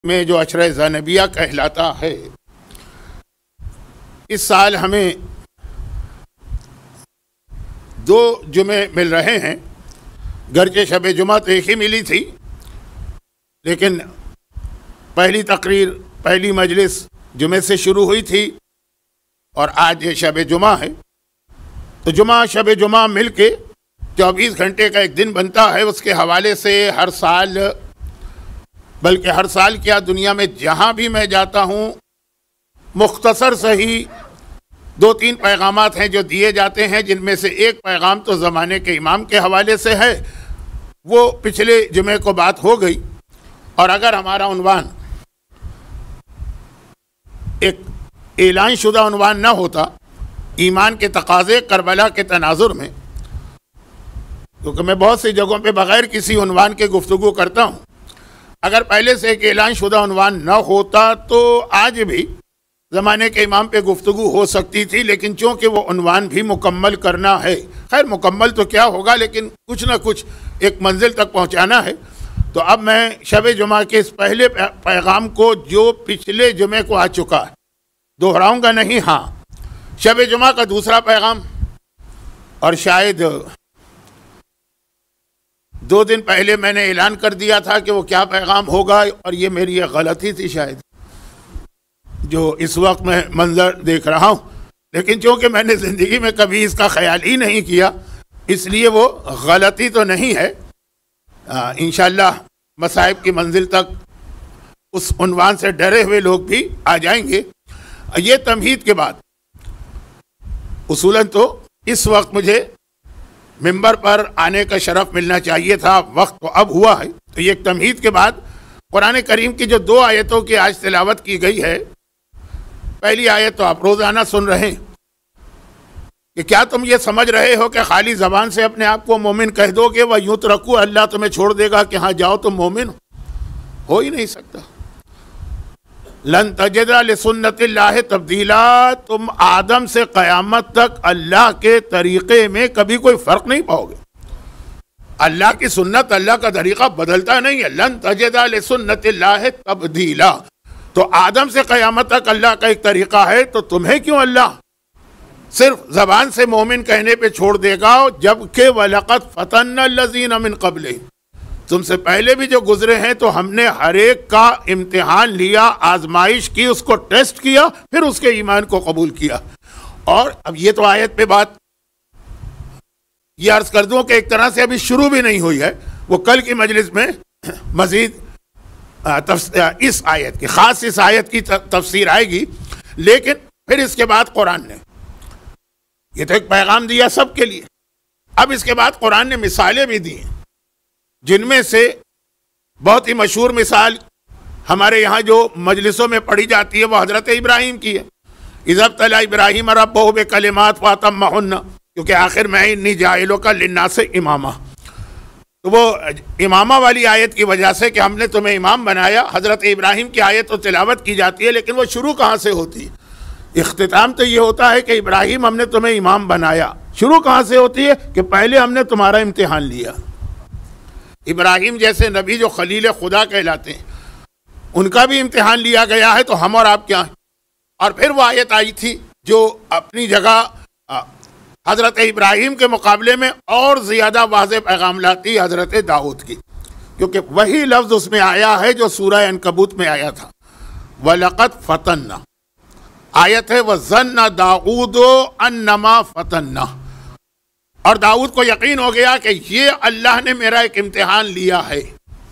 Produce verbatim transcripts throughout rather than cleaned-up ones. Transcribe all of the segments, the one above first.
میں جو عشرہ زینبیہ کہلاتا ہے، اس سال ہمیں دو جمعے مل رہے ہیں۔ گرچہ شب جمعہ تو ایک ہی ملی تھی، لیکن پہلی تقریر پہلی مجلس جمعے سے شروع ہوئی تھی اور آج یہ شب جمعہ ہے، تو جمعہ شب جمعہ مل کے چوبیس گھنٹے کا ایک دن بنتا ہے۔ اس کے حوالے سے ہر سال، بلکہ ہر سال کیا دنیا میں جہاں بھی میں جاتا ہوں، مختصر سے ہی دو تین پیغامات ہیں جو دیے جاتے ہیں، جن میں سے ایک پیغام تو زمانے کے امام کے حوالے سے ہے، وہ پچھلے جمعے کو بات ہو گئی۔ اور اگر ہمارا عنوان ایک اعلان شدہ عنوان نہ ہوتا، ایمان کے تقاضے کربلا کے تناظر میں، کیونکہ میں بہت سی جگہوں پہ بغیر کسی عنوان کے گفتگو کرتا ہوں، اگر پہلے سے ایک اعلان شدہ عنوان نہ ہوتا تو آج بھی زمانے کے امام پہ گفتگو ہو سکتی تھی، لیکن چونکہ وہ عنوان بھی مکمل کرنا ہے، خیر مکمل تو کیا ہوگا، لیکن کچھ نہ کچھ ایک منزل تک پہنچانا ہے، تو اب میں شب جمعہ کے اس پہلے پیغام کو جو پچھلے جمعے کو آ چکا ہے دہراؤں گا نہیں۔ ہاں، شب جمعہ کا دوسرا پیغام، اور شاید دو دن پہلے میں نے اعلان کر دیا تھا کہ وہ کیا پیغام ہوگا، اور یہ میری ایک غلطی تھی شاید، جو اس وقت میں منظر دیکھ رہا ہوں، لیکن چونکہ میں نے زندگی میں کبھی اس کا خیال ہی نہیں کیا، اس لیے وہ غلطی تو نہیں ہے۔ انشاءاللہ مصائب کی منزل تک اس عنوان سے ڈرے ہوئے لوگ بھی آ جائیں گے۔ یہ تمہید کے بعد اصولاً تو اس وقت مجھے ممبر پر آنے کا شرف ملنا چاہیے تھا، وقت تو اب ہوا ہے، تو یہ ایک تمہید کے بعد قرآن کریم کی جو دو آیتوں کی آج تلاوت کی گئی ہے، پہلی آیت تو آپ روزانہ سن رہے ہیں کہ کیا تم یہ سمجھ رہے ہو کہ خالی زبان سے اپنے آپ کو مومن کہہ دو گے، وہ یوں تو رکھو اللہ تمہیں چھوڑ دے گا کہ ہاں جاؤ تم مومن ہو؟ ہو ہی نہیں سکتا۔ لن تجد لسنت اللہ تبدیلا، تم آدم سے قیامت تک اللہ کے طریقے میں کبھی کوئی فرق نہیں پاؤ گے۔ اللہ کی سنت، اللہ کا طریقہ بدلتا نہیں ہے۔ لن تجد لسنت اللہ تبدیلا، تو آدم سے قیامت تک اللہ کا ایک طریقہ ہے، تو تمہیں کیوں اللہ صرف زبان سے مومن کہنے پہ چھوڑ دے گا، جبکہ وَلَقَدْ فَتَنَّا الَّذِينَ مِن قَبْلِهِمْ، تم سے پہلے بھی جو گزرے ہیں تو ہم نے ہر ایک کا امتحان لیا، آزمائش کی، اس کو ٹیسٹ کیا، پھر اس کے ایمان کو قبول کیا۔ اور اب یہ تو آیت پہ بات یہ عرض کر دوں کہ ایک طرح سے ابھی شروع بھی نہیں ہوئی ہے، وہ کل کی مجلس میں مزید اس آیت کی، خاص اس آیت کی تفسیر آئے گی۔ لیکن پھر اس کے بعد قرآن نے یہ تو ایک پیغام دیا سب کے لیے، اب اس کے بعد قرآن نے مثالیں بھی دی ہیں، جن میں سے بہت ہی مشہور مثال ہمارے یہاں جو مجلسوں میں پڑھی جاتی ہے وہ حضرت ابراہیم کی ہے۔ اذ ابتلی ابراہیم ربہ بکلمات فاتمہن، کیونکہ آخر میں انی جاعلک للناس اماما، تو وہ امامہ والی آیت کی وجہ سے کہ ہم نے تمہیں امام بنایا، حضرت ابراہیم کی آیت تو تلاوت کی جاتی ہے، لیکن وہ شروع کہاں سے ہوتی ہے؟ اختتام تو یہ ہوتا ہے کہ ابراہیم ہم نے تمہیں امام بنایا، شروع کہاں سے ہوتی ہے کہ پہلے ہم نے تمہارا امتحان لیا۔ ابراہیم جیسے نبی جو خلیل خدا کہلاتے ہیں، ان کا بھی امتحان لیا گیا ہے، تو ہم اور آپ کیا ہیں؟ اور پھر وہ آیت آئی تھی جو اپنی جگہ حضرت ابراہیم کے مقابلے میں اور زیادہ واضح پیغام لاتی حضرت داؤد کی، کیونکہ وہی لفظ اس میں آیا ہے جو سورہ عنکبوت میں آیا تھا، وَلَقَدْ فَتَنَّا، آیت ہے وَظَنَّ دَاؤُودُ أَنَّمَا فَتَنَّا، اور داؤد کو یقین ہو گیا کہ یہ اللہ نے میرا ایک امتحان لیا ہے۔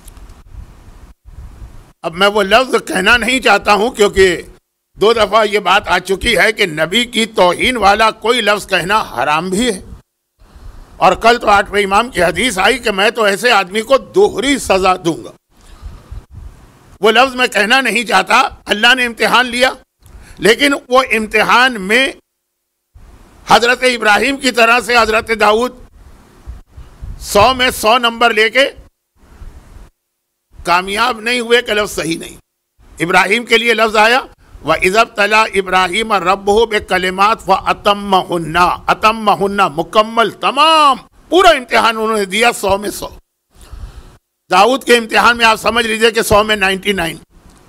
اب میں وہ لفظ کہنا نہیں چاہتا ہوں، کیونکہ دو دفعہ یہ بات آ چکی ہے کہ نبی کی توہین والا کوئی لفظ کہنا حرام بھی ہے، اور کل تو آٹھویں امام کی حدیث آئی کہ میں تو ایسے آدمی کو دوہری سزا دوں گا۔ وہ لفظ میں کہنا نہیں چاہتا، اللہ نے امتحان لیا، لیکن وہ امتحان میں حضرت ابراہیم کی طرح سے حضرت داؤد سو میں سو نمبر لے کے کامیاب نہیں ہوئے کہ لفظ صحیح نہیں۔ ابراہیم کے لیے لفظ آیا وَإِذَ ابْتَلَىٰ إِبْرَاهِيمَ رَبُّهُ بِكَلِمَاتٍ فَأَتَمَّهُنَّ، أَتَمَّهُنَّ مکمل تمام پورا امتحان انہوں نے دیا، سو میں سو۔ داؤد کے امتحان میں آپ سمجھ لیجئے کہ سو میں نائنٹی نائن،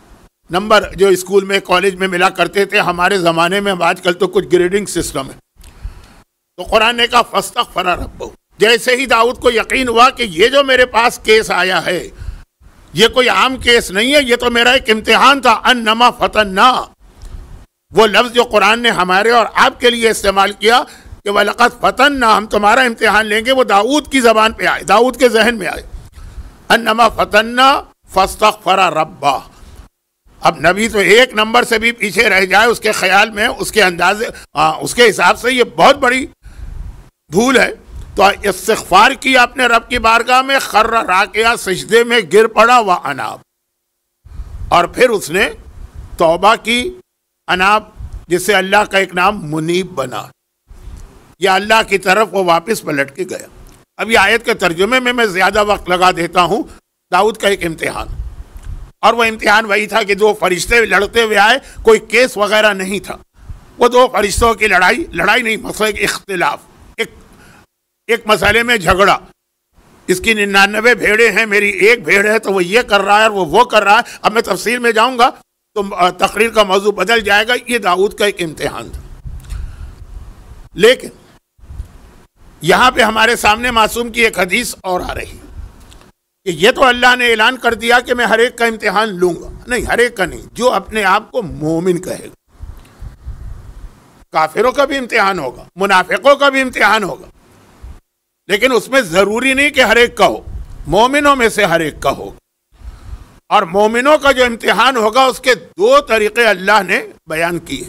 نمبر جو اسکول میں کالج میں ملا کرتے تھے ہمارے زمانے میں، آج کل تو کچھ گریڈنگ سسٹم ہے. تو قرآن نے کہا فاستغفر ربہ. جیسے ہی داؤد کو یقین ہوا کہ یہ جو میرے پاس کیس آیا ہے یہ کوئی عام کیس نہیں ہے، یہ تو میرا ایک امتحان تھا. انما فتنا، وہ لفظ جو قرآن نے ہمارے اور آپ کے لیے استعمال کیا کہ وَلَقَدْ فَتَنَّا، ہم تمہارا امتحان لیں گے، وہ داؤد کی زبان پہ آئے، داؤد کے ذہن میں آئے. انما فتنا فاستغفر ربہ. اب نبی تو ایک نمبر سے بھی پیچھے رہ جائے اس کے خیال میں، اس کے اندازے اس کے حساب سے یہ بہت بڑی بھول ہے. تو استغفار کیا اپنے رب کی بارگاہ میں، خر راکعہ، سجدے میں گر پڑا، واناب، اور پھر اس نے توبہ کی. اناب جس سے اللہ کا ایک نام منیب بنا، یا اللہ کی طرف وہ واپس پلٹ کے گیا. اب یہ آیت کے ترجمے میں میں زیادہ وقت لگا دیتا ہوں. داؤد کا ایک امتحان، اور وہ امتحان وہی تھا کہ دو فرشتے لڑتے ہوئے آئے، کوئی کیس وغیرہ نہیں تھا. وہ دو فرشتوں کی لڑائی لڑائی نہیں مسئلہ ایک اختلاف، ایک ایک مسئلے میں جھگڑا. اس کی ننانوے بھیڑیں ہیں، میری ایک بھیڑ ہے، تو وہ یہ کر رہا ہے اور وہ وہ کر رہا ہے. اب میں تفصیل میں جاؤں گا تو تقریر کا موضوع بدل جائے گا. یہ داؤد کا ایک امتحان تھا. لیکن یہاں پہ ہمارے سامنے معصوم کی ایک حدیث اور آ رہی کہ یہ تو اللہ نے اعلان کر دیا کہ میں ہر ایک کا امتحان لوں گا. نہیں، ہر ایک کا نہیں، جو اپنے آپ کو مومن کہے گا. کافروں کا بھی امتحان ہوگا، منافقوں کا بھی امتحان ہوگا، لیکن اس میں ضروری نہیں کہ ہر ایک کا ہو، مومنوں میں سے ہر ایک کا ہوگا. اور مومنوں کا جو امتحان ہوگا اس کے دو طریقے اللہ نے بیان کیے.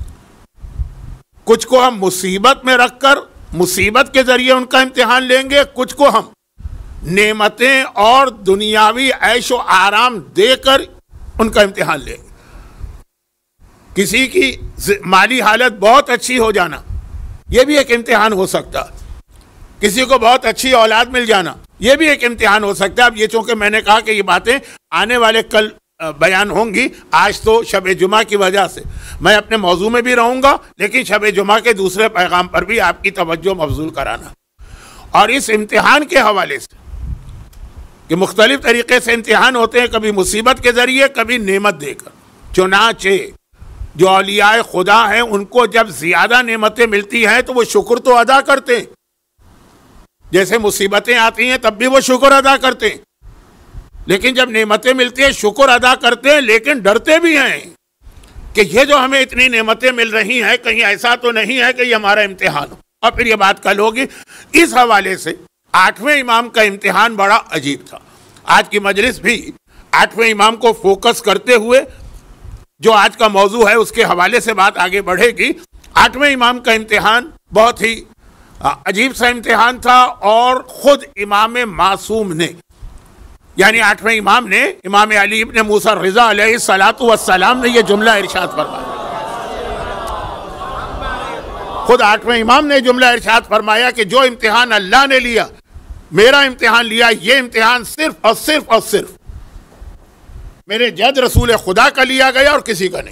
کچھ کو ہم مصیبت میں رکھ کر مصیبت کے ذریعے ان کا امتحان لیں گے، کچھ کو ہم نعمتیں اور دنیاوی عیش و آرام دے کر ان کا امتحان لیں گے. کسی کی مالی حالت بہت اچھی ہو جانا یہ بھی ایک امتحان ہو سکتا ہے. کسی کو بہت اچھی اولاد مل جانا یہ بھی ایک امتحان ہو سکتا ہے. اب یہ چونکہ میں نے کہا کہ یہ باتیں آنے والے کل بیان ہوں گی، آج تو شب جمعہ کی وجہ سے میں اپنے موضوع میں بھی رہوں گا، لیکن شب جمعہ کے دوسرے پیغام پر بھی آپ کی توجہ مبذول کرانا. اور اس امتحان کے حوالے سے کہ مختلف طریقے سے امتحان ہوتے ہیں، کبھی مصیبت کے ذریعے، کبھی نعمت دے کر. چنانچہ جو اولیاء خدا ہیں ان کو جب زیادہ نعمتیں ملتی ہیں تو وہ شکر تو ادا کرتے ہیں، جیسے مصیبتیں آتی ہیں تب بھی وہ شکر ادا کرتے ہیں. لیکن جب نعمتیں ملتی ہیں شکر ادا کرتے ہیں، لیکن ڈرتے بھی ہیں کہ یہ جو ہمیں اتنی نعمتیں مل رہی ہیں کہیں ایسا تو نہیں ہے کہ یہ ہمارا امتحان ہو. اور پھر یہ بات کل ہوگی. اس حوالے سے آٹھویں امام کا امتحان بڑا عجیب تھا. آج کی مجلس بھی آٹھویں امام کو فوکس کرتے ہوئے جو آج کا موضوع ہے اس کے حوالے سے بات آگے بڑھے گی. آٹھویں امام کا امتحان بہت ہی عجیب سا امتحان تھا، اور خود امام معصوم نے، یعنی آٹھویں امام نے، امام علی ابن موسیٰ رضا علیہ الصلاۃ والسلام نے یہ جملہ ارشاد فرمایا. خود آٹھویں امام نے جملہ ارشاد فرمایا کہ جو امتحان اللہ نے لیا، میرا امتحان لیا، یہ امتحان صرف اور صرف اور صرف میرے جد رسول خدا کا لیا گیا اور کسی کا نہیں.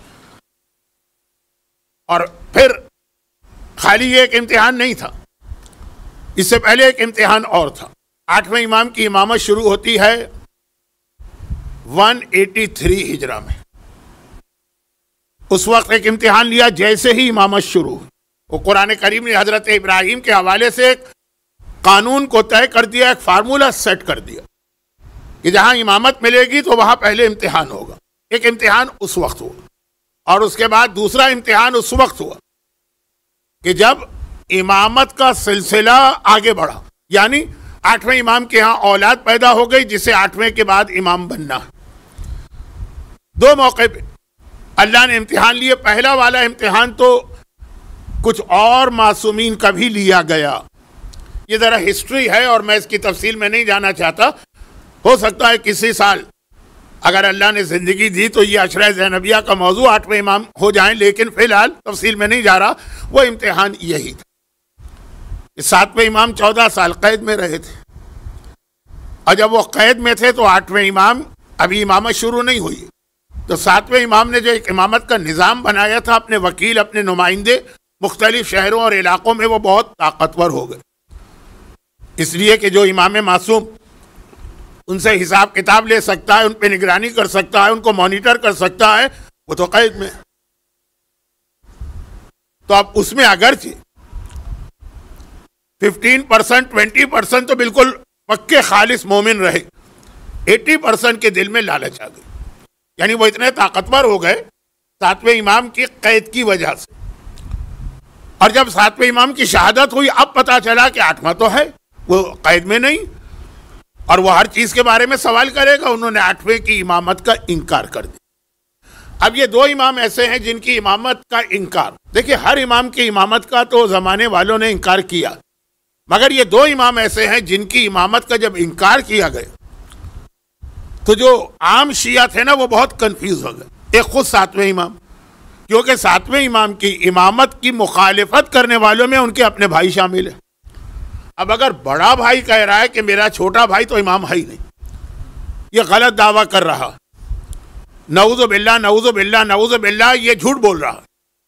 اور پھر خالی یہ ایک امتحان نہیں تھا، اس سے پہلے ایک امتحان اور تھا. آٹھویں امام کی امامت شروع ہوتی ہے ون ایٹی تھری ہجرہ میں. اس وقت ایک امتحان لیا جیسے ہی امامت شروع ہوئی. وہ قرآن کریم نے حضرت ابراہیم کے حوالے سے ایک قانون کو طے کر دیا، ایک فارمولہ سیٹ کر دیا کہ جہاں امامت ملے گی تو وہاں پہلے امتحان ہوگا. ایک امتحان اس وقت ہوا، اور اس کے بعد دوسرا امتحان اس وقت ہوا کہ جب امامت کا سلسلہ آگے بڑھا. یعنی آٹھویں امام کے ہاں اولاد پیدا ہو گئی جسے آٹھویں کے بعد امام بننا ہے. دو موقع پہ اللہ نے امتحان لیے. پہلا والا امتحان تو کچھ اور معصومین کا بھی لیا گیا. یہ ذرا ہسٹری ہے اور میں اس کی تفصیل میں نہیں جانا چاہتا. ہو سکتا ہے کسی سال اگر اللہ نے زندگی دی تو یہ عشرہ زینبیہ کا موضوع آٹھویں امام ہو جائیں، لیکن فی الحال تفصیل میں نہیں جا رہا. وہ امتحان یہی تھا. ساتویں امام چودہ سال قید میں رہے تھے، اور جب وہ قید میں تھے تو آٹھویں امام ابھی امامت شروع نہیں ہوئی. تو ساتویں امام نے جو ایک امامت کا نظام بنایا تھا، اپنے وکیل، اپنے نمائندے مختلف شہروں اور علاقوں میں، وہ بہت طاقتور ہو گئے. اس لیے کہ جو امام معصوم ان سے حساب کتاب لے سکتا ہے، ان پہ نگرانی کر سکتا ہے، ان کو مانیٹر کر سکتا ہے، وہ تو قید میں. تو اب اس میں اگرچہ ففٹین پرسنٹ ٹوینٹی پرسنٹ تو بالکل پکے خالص مومن رہے، ایٹی پرسنٹ کے دل میں لالچ آ گئی. یعنی وہ اتنے طاقتور ہو گئے ساتویں امام کی قید کی وجہ سے. اور جب ساتویں امام کی شہادت ہوئی اب پتا چلا کہ آٹھواں تو ہے، وہ قید میں نہیں، اور وہ ہر چیز کے بارے میں سوال کرے گا. انہوں نے آٹھویں کی امامت کا انکار کر دیا. اب یہ دو امام ایسے ہیں جن کی امامت کا انکار، دیکھیں ہر امام کی امامت کا تو زمانے والوں نے انکار کیا، مگر یہ دو امام ایسے ہیں جن کی امامت کا جب انکار کیا گیا تو جو عام شیعہ تھے نا وہ بہت کنفیوز ہو گئے. ایک خود ساتویں امام، کیونکہ ساتویں امام کی امامت کی مخالفت کرنے والوں میں ان کے اپنے بھائی شامل ہیں. اب اگر بڑا بھائی کہہ رہا ہے کہ میرا چھوٹا بھائی تو امام ہے ہی نہیں، یہ غلط دعویٰ کر رہا، نعوذ باللہ نعوذ باللہ نعوذ باللہ، یہ جھوٹ بول رہا.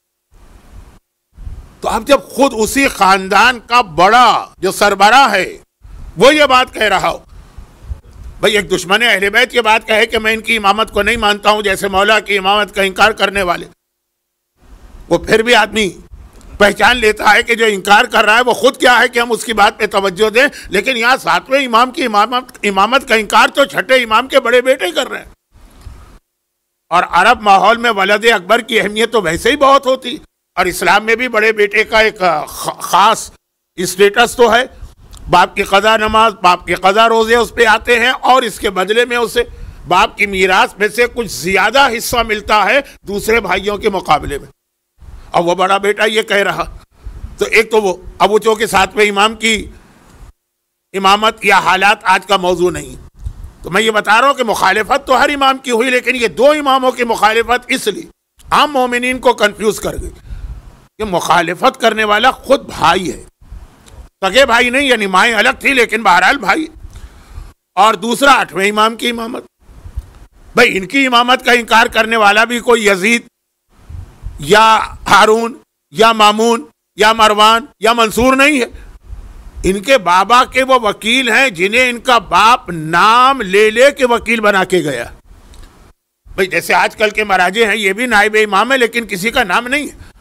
تو اب جب خود اسی خاندان کا بڑا جو سربراہ ہے وہ یہ بات کہہ رہا ہو، بھئی ایک دشمن اہل بیت یہ بات کہے کہ میں ان کی امامت کو نہیں مانتا ہوں، جیسے مولا کی امامت کا انکار کرنے والے، وہ پھر بھی آدمی پہچان لیتا ہے کہ جو انکار کر رہا ہے وہ خود کیا ہے کہ ہم اس کی بات پہ توجہ دیں. لیکن یہاں ساتویں امام کی امامت امامت کا انکار تو چھٹے امام کے بڑے بیٹے کر رہے ہیں. اور عرب ماحول میں ولد اکبر کی اہمیت تو ویسے ہی بہت ہوتی، اور اسلام میں بھی بڑے بیٹے کا ایک خاص اسٹیٹس تو ہے. باپ کی قضا نماز، باپ کی قضا روزے اس پہ آتے ہیں، اور اس کے بدلے میں اسے باپ کی میراث میں سے کچھ زیادہ حصہ ملتا ہے دوسرے بھائیوں کے مقابلے میں. اور وہ بڑا بیٹا یہ کہہ رہا، تو ایک تو وہ اب وہ چونکہ ساتویں امام کی امامت یا حالات آج کا موضوع نہیں، تو میں یہ بتا رہا ہوں کہ مخالفت تو ہر امام کی ہوئی، لیکن یہ دو اماموں کی مخالفت اس لیے عام مومنین کو کنفیوز کر گئی کہ مخالفت کرنے والا خود بھائی ہے، سگے بھائی نہیں، یعنی مائیں الگ تھی لیکن بہرحال بھائی. اور دوسرا آٹھویں امام کی امامت، بھئی ان کی امامت کا انکار کرنے والا بھی کوئی یزید یا ہارون یا مامون یا مروان یا منصور نہیں ہے. ان کے بابا کے وہ وکیل ہیں جنہیں ان کا باپ نام لے لے کے وکیل بنا کے گیا. بھئی جیسے آج کل کے مراجع ہیں یہ بھی نائب امام ہے لیکن کسی کا نام نہیں ہے.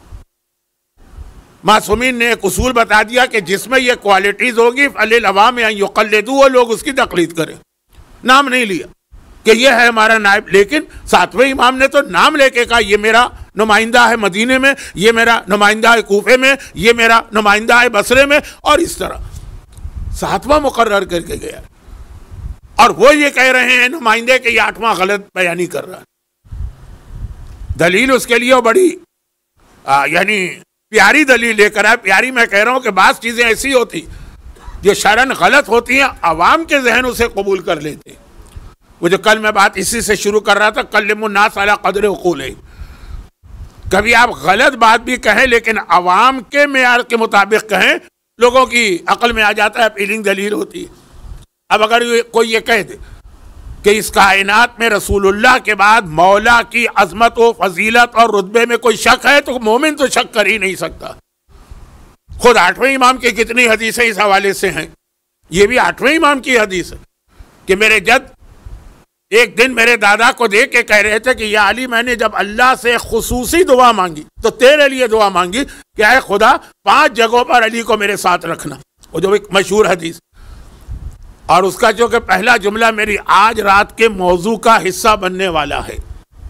معصومین نے ایک اصول بتا دیا کہ جس میں یہ کوالٹیز ہوگی فَلِلْعَوَامِ أَن يُقَلِّدُوا، وہ لوگ اس کی تقلید کریں. نام نہیں لیا کہ یہ ہے ہمارا نائب، لیکن ساتویں امام نے تو نام لے کے کہا یہ میرا نمائندہ ہے مدینے میں، یہ میرا نمائندہ ہے کوفے میں، یہ میرا نمائندہ ہے بصرے میں، اور اس طرح ساتواں مقرر کر کے گیا. اور وہ یہ کہہ رہے ہیں نمائندے کہ یہ آٹھواں غلط بیانی کر رہا ہے. دلیل اس کے لیے وہ بڑی آ, یعنی پیاری دلیل لے کر ہے. پیاری میں کہہ رہا ہوں کہ بعض چیزیں ایسی ہوتی جو شرعاً غلط ہوتی ہیں، عوام کے ذہن اسے قبول کر لیتے. وہ جو کل میں بات اسی سے شروع کر رہا تھا، کلموا الناس علی قدر عقولہم، کبھی آپ غلط بات بھی کہیں لیکن عوام کے معیار کے مطابق کہیں، لوگوں کی عقل میں آ جاتا ہے، اپیلنگ دلیل ہوتی ہے. اب اگر کوئی یہ کہہ دے کہ اس کائنات میں رسول اللہ کے بعد مولا کی عظمت و فضیلت اور رتبے میں کوئی شک ہے تو مومن تو شک کر ہی نہیں سکتا. خود آٹھویں امام کی کتنی حدیثیں اس حوالے سے ہیں. یہ بھی آٹھویں امام کی حدیث ہے کہ میرے جد ایک دن میرے دادا کو دیکھ کے کہہ رہے تھے کہ یا علی، میں نے جب اللہ سے خصوصی دعا مانگی تو تیرے لیے دعا مانگی کہ اے خدا پانچ جگہوں پر علی کو میرے ساتھ رکھنا. وہ جو ایک مشہور حدیث، اور اس کا جو کہ پہلا جملہ میری آج رات کے موضوع کا حصہ بننے والا ہے.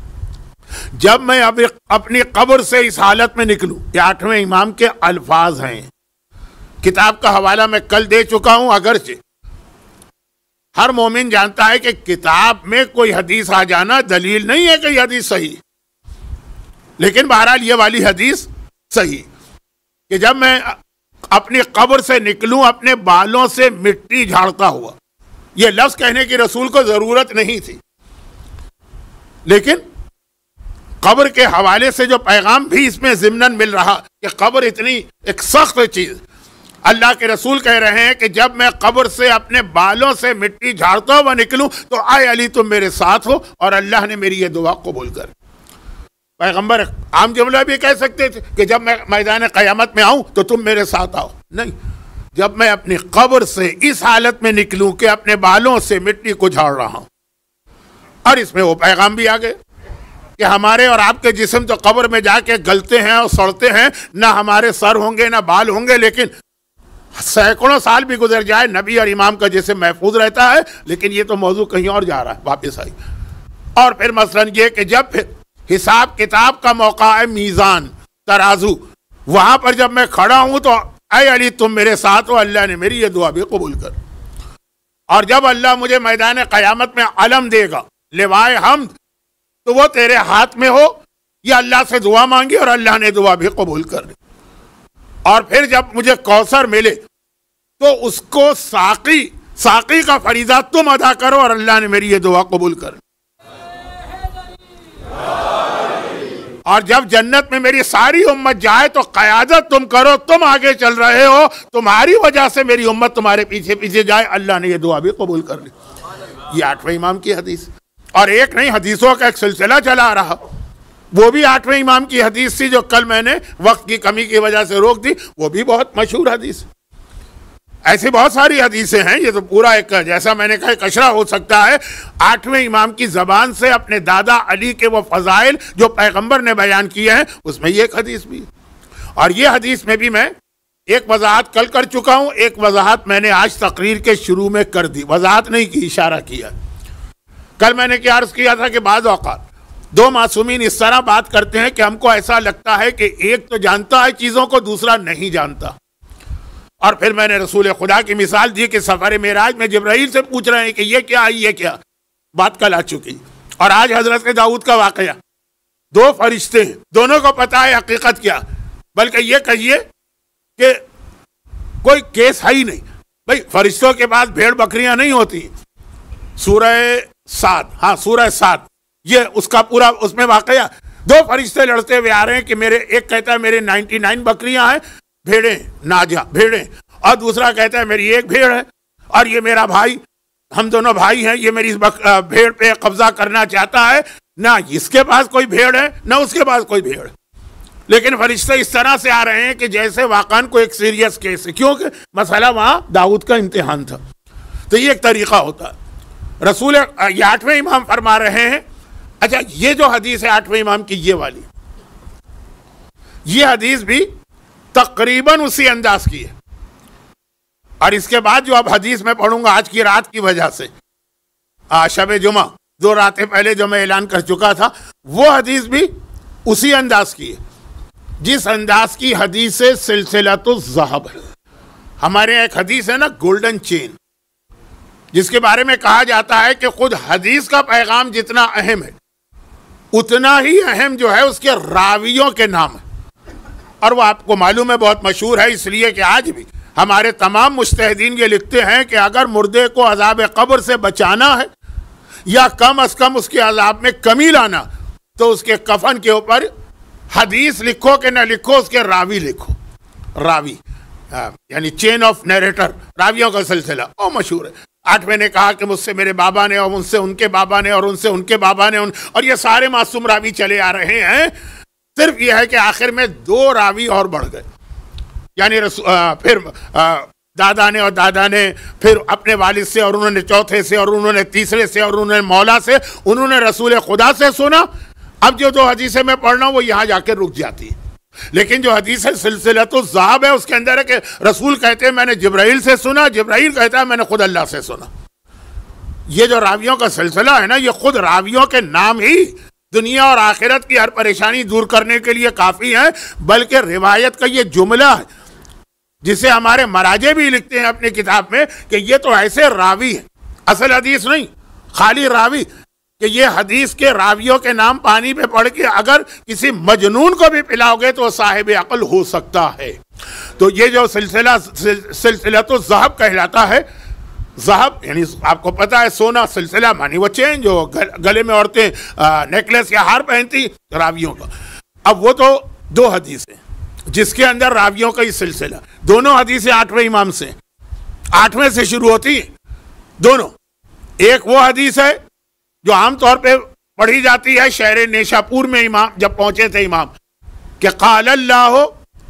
جب میں اب اپنی قبر سے اس حالت میں نکلوں، یہ آٹھویں امام کے الفاظ ہیں. کتاب کا حوالہ میں کل دے چکا ہوں. اگرچہ ہر مومن جانتا ہے کہ کتاب میں کوئی حدیث آ جانا دلیل نہیں ہے کہ یہ حدیث صحیح، لیکن بہرحال یہ والی حدیث صحیح کہ جب میں اپنی قبر سے نکلوں اپنے بالوں سے مٹی جھاڑتا ہوا. یہ لفظ کہنے کی رسول کو ضرورت نہیں تھی، لیکن قبر کے حوالے سے جو پیغام بھی اس میں ضمناً مل رہا کہ قبر اتنی ایک سخت چیز. اللہ کے رسول کہہ رہے ہیں کہ جب میں قبر سے اپنے بالوں سے مٹی جھاڑتا ہوا نکلوں تو آئے علی تم میرے ساتھ ہو، اور اللہ نے میری یہ دعا قبول کر. پیغمبر عام جملہ بھی کہہ سکتے تھے کہ جب میں میدان قیامت میں آؤں تو تم میرے ساتھ آؤ. نہیں، جب میں اپنی قبر سے اس حالت میں نکلوں کہ اپنے بالوں سے مٹی کو جھاڑ رہا ہوں. اور اس میں وہ پیغام بھی آ گئے کہ ہمارے اور آپ کے جسم تو قبر میں جا کے گلتے ہیں اور سڑتے ہیں، نہ ہمارے سر ہوں گے نہ بال ہوں گے، لیکن سینکڑوں سال بھی گزر جائے نبی اور امام کا جسم محفوظ رہتا ہے. لیکن یہ تو موضوع کہیں اور جا رہا ہے، واپس آئی. اور پھر مثلا یہ کہ جب پھر حساب کتاب کا موقع ہے، میزان ترازو، وہاں پر جب میں کھڑا ہوں تو اے علی تم میرے ساتھ ہو، اللہ نے میری یہ دعا بھی قبول کر. اور جب اللہ مجھے میدان قیامت میں علم دے گا، لوائے حمد، تو وہ تیرے ہاتھ میں ہو، یہ اللہ سے دعا مانگی اور اللہ نے دعا بھی قبول کر لی. اور پھر جب مجھے کوثر ملے تو اس کو ساقی ساقی کا فریضہ تم ادا کرو اور اللہ نے میری یہ دعا قبول کر لی. اور جب جنت میں میری ساری امت جائے تو قیادت تم کرو، تم آگے چل رہے ہو، تمہاری وجہ سے میری امت تمہارے پیچھے پیچھے جائے، اللہ نے یہ دعا بھی قبول کر لی. یہ آٹھویں امام کی حدیث. اور ایک نہیں، حدیثوں کا ایک سلسلہ چلا رہا. وہ بھی آٹھویں امام کی حدیث تھی جو کل میں نے وقت کی کمی کی وجہ سے روک دی، وہ بھی بہت مشہور حدیث. ایسی بہت ساری حدیثیں ہیں، یہ تو پورا ایک جیسا میں نے کہا ایک اشرا ہو سکتا ہے. آٹھویں امام کی زبان سے اپنے دادا علی کے وہ فضائل جو پیغمبر نے بیان کیے ہیں، اس میں یہ ایک حدیث بھی. اور یہ حدیث میں بھی میں ایک وضاحت کل کر چکا ہوں، ایک وضاحت میں نے آج تقریر کے شروع میں کر دی. وضاحت نہیں کی، اشارہ کیا. کل میں نے کیا عرض کیا تھا کہ بعض اوقات دو معصومین اس طرح بات کرتے ہیں کہ ہم کو ایسا لگتا ہے کہ ایک تو جانتا ہے چیزوں کو، دوسرا نہیں جانتا. اور پھر میں نے رسول خدا کی مثال دی کہ سفر معراج میں جبرائیل سے پوچھ رہے ہیں کہ یہ کیا ہے، یہ کیا. بات کل آ چکی. اور آج حضرت داؤد کا واقعہ، دو فرشتے ہیں، دونوں کو پتا ہے حقیقت کیا، بلکہ یہ کہیے کہ کوئی کیس ہے ہی نہیں. بھائی فرشتوں کے پاس بھیڑ بکریاں نہیں ہوتی. سورہ سات، ہاں سورہ سات، یہ اس کا پورا اس میں واقعہ. دو فرشتے لڑتے ہوئے آ رہے ہیں کہ میرے ایک کہتا ہے میرے نائنٹی نائن بکریاں ہیں، بھیڑیں ناجا بھیڑیں، اور دوسرا کہتا ہے میری ایک بھیڑ ہے اور یہ میرا بھائی، ہم دونوں بھائی ہیں، یہ میری بھیڑ پہ قبضہ کرنا چاہتا ہے. نہ اس کے پاس کوئی بھیڑ ہے نہ اس کے پاس کوئی بھیڑ. لیکن فرشتے اس طرح سے آ رہے ہیں کہ جیسے واقعاً کوئی ایک سیریس کیس ہے، کیونکہ مسئلہ وہاں داؤد کا امتحان تھا. تو یہ ایک طریقہ ہوتا ہے. رسول یہ آٹھویں امام فرما رہے ہیں. اچھا یہ جو حدیث ہے آٹھویں امام کی، یہ والی، یہ حدیث بھی تقریباً اسی انداز کی ہے. اور اس کے بعد جو اب حدیث میں پڑھوں گا آج کی رات کی وجہ سے، شب جمعہ دو راتیں پہلے جو میں اعلان کر چکا تھا، وہ حدیث بھی اسی انداز کی ہے جس انداز کی حدیث سلسلۃ الذہب ہے. ہمارے ایک حدیث ہے نا گولڈن چین، جس کے بارے میں کہا جاتا ہے کہ خود حدیث کا پیغام جتنا اہم ہے اتنا ہی اہم جو ہے اس کے راویوں کے نام ہے. اور وہ آپ کو معلوم ہے بہت مشہور ہے، اس لیے کہ آج بھی ہمارے تمام مجتہدین یہ لکھتے ہیں کہ اگر مردے کو عذاب قبر سے بچانا ہے یا کم از کم اس کے عذاب میں کمی لانا، تو اس کے کفن کے اوپر حدیث لکھو کہ نہ لکھو، اس کے راوی لکھو. راوی یعنی چین آف نیریٹر، راویوں کا سلسلہ وہ مشہور ہے. آٹھویں نے کہا کہ مجھ سے میرے بابا نے، اور ان سے ان کے بابا نے، اور ان سے ان کے بابا نے، ان اور یہ سارے معصوم راوی چلے آ رہے ہیں. صرف یہ ہے کہ آخر میں دو راوی اور بڑھ گئے، یعنی رسو... آ, پھر آ, دادا نے اور دادا نے پھر اپنے والد سے، اور انہوں نے چوتھے سے، اور انہوں نے تیسرے سے، اور انہوں نے مولا سے، انہوں نے رسول خدا سے سنا. اب جو دو حدیثیں میں پڑھ رہا ہوں وہ یہاں جا کے رک جاتی ہے. لیکن جو حدیث ہے سلسلۃ الذہب ہے، اس کے اندر ہے کہ رسول کہتے ہیں میں نے جبرائیل سے سنا، جبرائیل کہتا ہے میں نے خود اللہ سے سنا. یہ جو راویوں کا سلسلہ ہے نا، یہ خود راویوں کے نام ہی دنیا اور آخرت کی ہر پریشانی دور کرنے کے لیے کافی ہیں. بلکہ روایت کا یہ جملہ ہے جسے ہمارے مراجع بھی لکھتے ہیں اپنی کتاب میں کہ یہ تو ایسے راوی ہیں، اصل حدیث نہیں، خالی راوی، کہ یہ حدیث کے راویوں کے نام پانی پہ پڑھ کے اگر کسی مجنون کو بھی پلاؤ گے تو وہ صاحب عقل ہو سکتا ہے. تو یہ جو سلسلہ سلسلۃ الذہب کہلاتا ہے. ذہب یعنی آپ کو پتا ہے سونا، سلسلہ مانی وہ چین جو گلے میں عورتیں نیکلس یا ہار پہنتی راویوں کا. اب وہ تو دو حدیثیں جس کے اندر راویوں کا یہ سلسلہ، دونوں حدیثیں آٹھویں امام سے، آٹھویں سے شروع ہوتی ہیں دونوں. ایک وہ حدیث ہے جو عام طور پہ پڑھی جاتی ہے شہر نیشاپور میں امام جب پہنچے تھے امام، کہ قال اللہ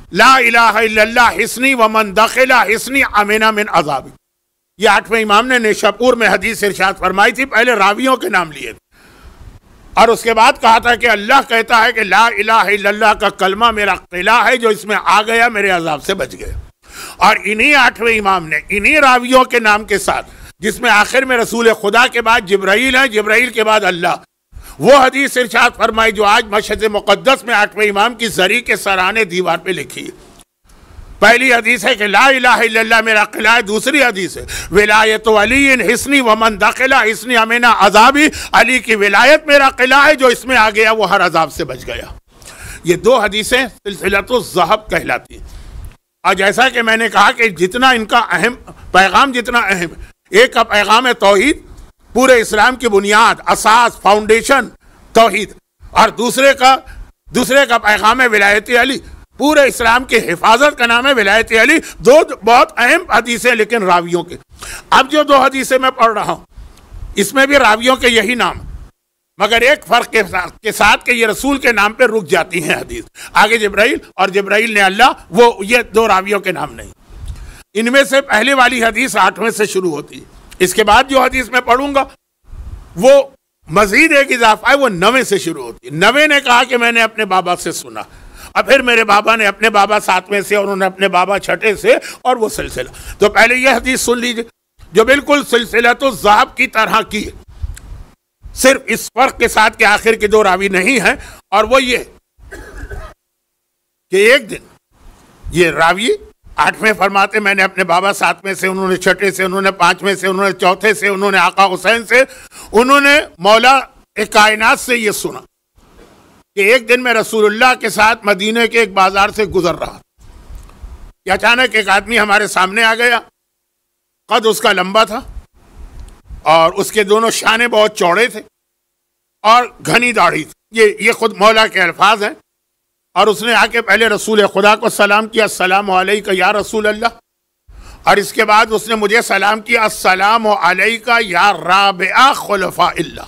لا الہ الا اللہ حسنی ومن دخل حسنی امن من عذابی. یہ آٹھویں امام نے نیشاپور میں حدیث ارشاد فرمائی تھی. پہلے راویوں کے نام لیے تھے اور اس کے بعد کہا تھا کہ اللہ کہتا ہے کہ لا الہ الا اللہ کا کلمہ میرا قلعہ ہے، جو اس میں آ گیا میرے عذاب سے بچ گیا. اور انہی آٹھویں امام نے انہی راویوں کے نام کے ساتھ، جس میں آخر میں رسول خدا کے بعد جبرائیل ہے، جبرائیل کے بعد اللہ، وہ حدیث ارشاد فرمائی جو آج مشہد مقدس میں آٹھویں امام کی زری کے سرانے دیوار پہ لکھی ہے. پہلی حدیث ہے کہ لا الہ الا اللہ میرا قلعہ ہے. دوسری حدیث ہے ولایت علی حسنی ومن دخل حسنی امن عذابی، علی کی ولایت میرا قلعہ ہے، جو اس میں آ گیا وہ ہر عذاب سے بچ گیا. یہ دو حدیثیں سلسلۃ الذہب کہلاتی ہیں. اور جیسا کہ میں نے کہا کہ جتنا ان کا اہم پیغام جتنا اہم ہے، ایک کا پیغام ہے توحید، پورے اسلام کی بنیاد، اساس، فاؤنڈیشن توحید، اور دوسرے کا دوسرے کا پیغام ہے ولایت علی، پورے اسلام کی حفاظت کا نام ہے ولایت علی. دو بہت اہم حدیثیں لیکن راویوں کے. اب جو دو حدیثیں میں پڑھ رہا ہوں اس میں بھی راویوں کے یہی نام، مگر ایک فرق کے ساتھ کے ساتھ کہ یہ رسول کے نام پہ رک جاتی ہیں حدیث. آگے جبرائیل اور جبرائیل نے اللہ، وہ یہ دو راویوں کے نام نہیں. ان میں سے پہلے والی حدیث آٹھویں سے شروع ہوتی ہے. اس کے بعد جو حدیث میں پڑھوں گا وہ مزید ایک اضافہ ہے، وہ نویں سے شروع ہوتی ہے. نویں نے کہا کہ میں نے اپنے بابا سے سنا، اور پھر میرے بابا نے اپنے بابا ساتویں سے، اور انہوں نے اپنے بابا چھٹے سے، اور وہ سلسلہ. تو پہلے یہ حدیث سن لیجئے جو بالکل سلسلۃ الذہب کی طرح کی ہے، صرف اس فرق کے ساتھ کہ آخر کے دو راوی نہیں ہیں، اور وہ یہ کہ ایک دن یہ راوی آٹھویں فرماتے میں نے اپنے بابا ساتویں سے، انہوں نے چھٹے سے، انہوں نے پانچویں سے، انہوں نے چوتھے سے، انہوں نے آقا حسین سے، انہوں نے مولا کائنات سے یہ سنا کہ ایک دن میں رسول اللہ کے ساتھ مدینے کے ایک بازار سے گزر رہا کہ اچانک ایک آدمی ہمارے سامنے آ گیا. قد اس کا لمبا تھا اور اس کے دونوں شانے بہت چوڑے تھے اور گھنی داڑھی تھی. یہ یہ خود مولا کے الفاظ ہیں. اور اس نے آ کے پہلے رسول خدا کو سلام کیا، السلام علیکہ یا رسول اللہ، اور اس کے بعد اس نے مجھے سلام کیا، السلام علیکہ یا رابع خلفاء اللہ،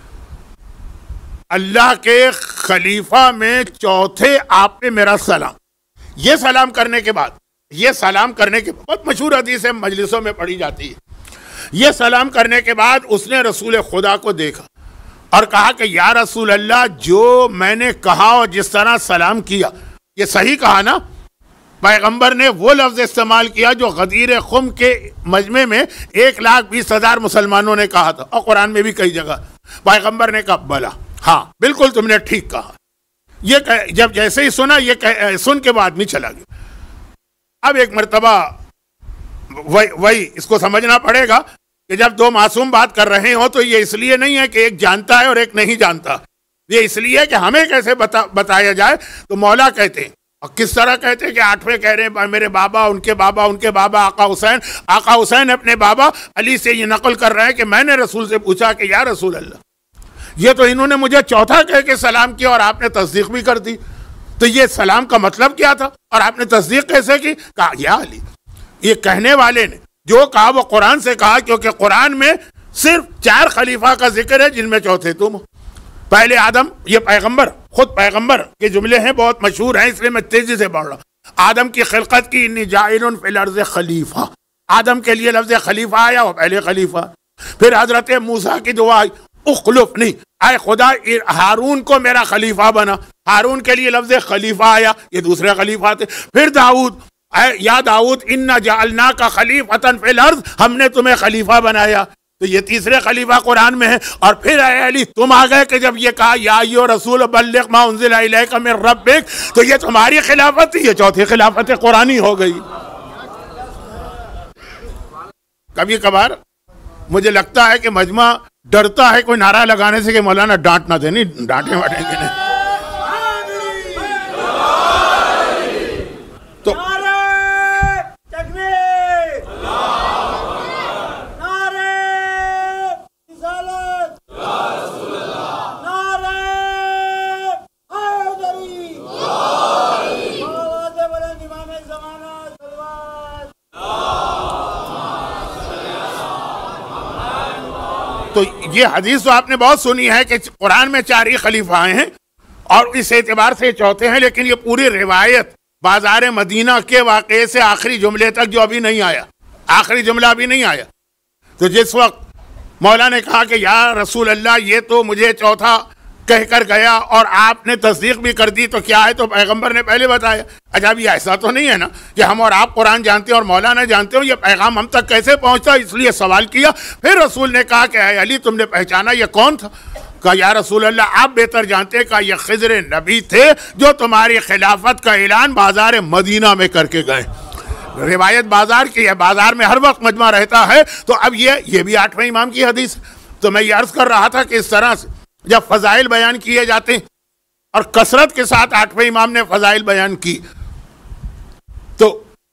اللہ کے خلیفہ میں چوتھے آپ پہ میرا سلام. یہ سلام کرنے کے بعد یہ سلام کرنے کے بہت مشہور حدیث ہے، مجلسوں میں پڑھی جاتی ہے. یہ سلام کرنے کے بعد اس نے رسول خدا کو دیکھا اور کہا کہ یا رسول اللہ، جو میں نے کہا اور جس طرح سلام کیا یہ صحیح کہا نا؟ پیغمبر نے وہ لفظ استعمال کیا جو غدیر خم کے مجمع میں ایک لاکھ بیس ہزار مسلمانوں نے کہا تھا، اور قرآن میں بھی کئی جگہ پیغمبر نے کہا بلا، ہاں بالکل تم نے ٹھیک کہا. یہ جب جیسے ہی سنا یہ سن کے بعد میں چلا گیا. اب ایک مرتبہ وہی وہی اس کو سمجھنا پڑے گا کہ جب دو معصوم بات کر رہے ہوں تو یہ اس لیے نہیں ہے کہ ایک جانتا ہے اور ایک نہیں جانتا، یہ اس لیے کہ ہمیں کیسے بتا بتایا جائے. تو مولا کہتے ہیں، اور کس طرح کہتے ہیں کہ آٹھویں کہہ رہے ہیں میرے بابا، ان کے بابا، ان کے بابا آقا حسین، آقا حسین اپنے بابا علی سے یہ نقل کر رہے ہیں کہ میں نے رسول سے پوچھا کہ یا رسول اللہ، یہ تو انہوں نے مجھے چوتھا کہہ کے سلام کیا اور آپ نے تصدیق بھی کر دی، تو یہ سلام کا مطلب کیا تھا اور آپ نے تصدیق کیسے کی؟ کہا یا علی. یہ کہنے والے نے جو کہا وہ قرآن سے کہا، کیونکہ قرآن میں صرف چار خلیفہ کا ذکر ہے جن میں چوتھے تم. پہلے آدم، یہ پیغمبر خود پیغمبر کے جملے ہیں، بہت مشہور ہیں، اس لیے میں تیزی سے بڑھ رہا ہوں. آدم کی خلقت کی، انی جاعل فی الارض خلیفہ، آدم کے لیے لفظ خلیفہ آیا، وہ پہلے خلیفہ. پھر حضرت موسیٰ کی دعا، اخلف نہیں، اے خدا ہارون کو میرا خلیفہ بنا، ہارون کے لیے لفظ خلیفہ آیا، یہ دوسرے خلیفہ تھے. پھر داؤد، اے یا داؤد انا جعلناک خلیفۃ فی الارض، ہم نے تمہیں خلیفہ بنایا، تو یہ تیسرے خلیفہ قرآن میں ہے. اور پھر اے علی تم آ گئے کہ جب یہ کہا یا ایھا رسول بلغ ما انزل الیک من ربک، تو یہ تمہاری خلافت تھی، یہ چوتھی خلافت قرآنی ہو گئی. کبھی کبھار مجھے لگتا ہے کہ مجمع ڈرتا ہے کوئی نعرہ لگانے سے کہ مولانا ڈانٹ نہ دیں، نہیں ڈانٹے واٹیں گے نہیں. تو تو یہ حدیث تو آپ نے بہت سنی ہے کہ قرآن میں چار ہی خلیفہ آئے ہیں اور اس اعتبار سے چوتھے ہیں، لیکن یہ پوری روایت بازار مدینہ کے واقعے سے آخری جملے تک جو ابھی نہیں آیا، آخری جملہ ابھی نہیں آیا، تو جس وقت مولا نے کہا کہ یا رسول اللہ یہ تو مجھے چوتھا کہہ کر گیا اور آپ نے تصدیق بھی کر دی، تو کیا ہے؟ تو پیغمبر نے پہلے بتایا۔ اچھا اب یہ ایسا تو نہیں ہے نا کہ ہم اور آپ قرآن جانتے ہیں اور مولا نہ جانتے ہو، یہ پیغام ہم تک کیسے پہنچتا؟ اس لیے سوال کیا۔ پھر رسول نے کہا کہ اے علی تم نے پہچانا یہ کون تھا؟ کہا یا رسول اللہ آپ بہتر جانتے۔ کہا یہ خضر نبی تھے جو تمہاری خلافت کا اعلان بازار مدینہ میں کر کے گئے۔ روایت بازار کی ہے، بازار میں ہر وقت مجمع رہتا ہے، تو اب یہ یہ بھی آٹھویں امام کی حدیث۔ تو میں یہ عرض کر رہا تھا کہ اس طرح سے جب فضائل بیان کیے جاتے ہیں اور کثرت کے ساتھ آٹھویں امام نے فضائل بیان کی، تو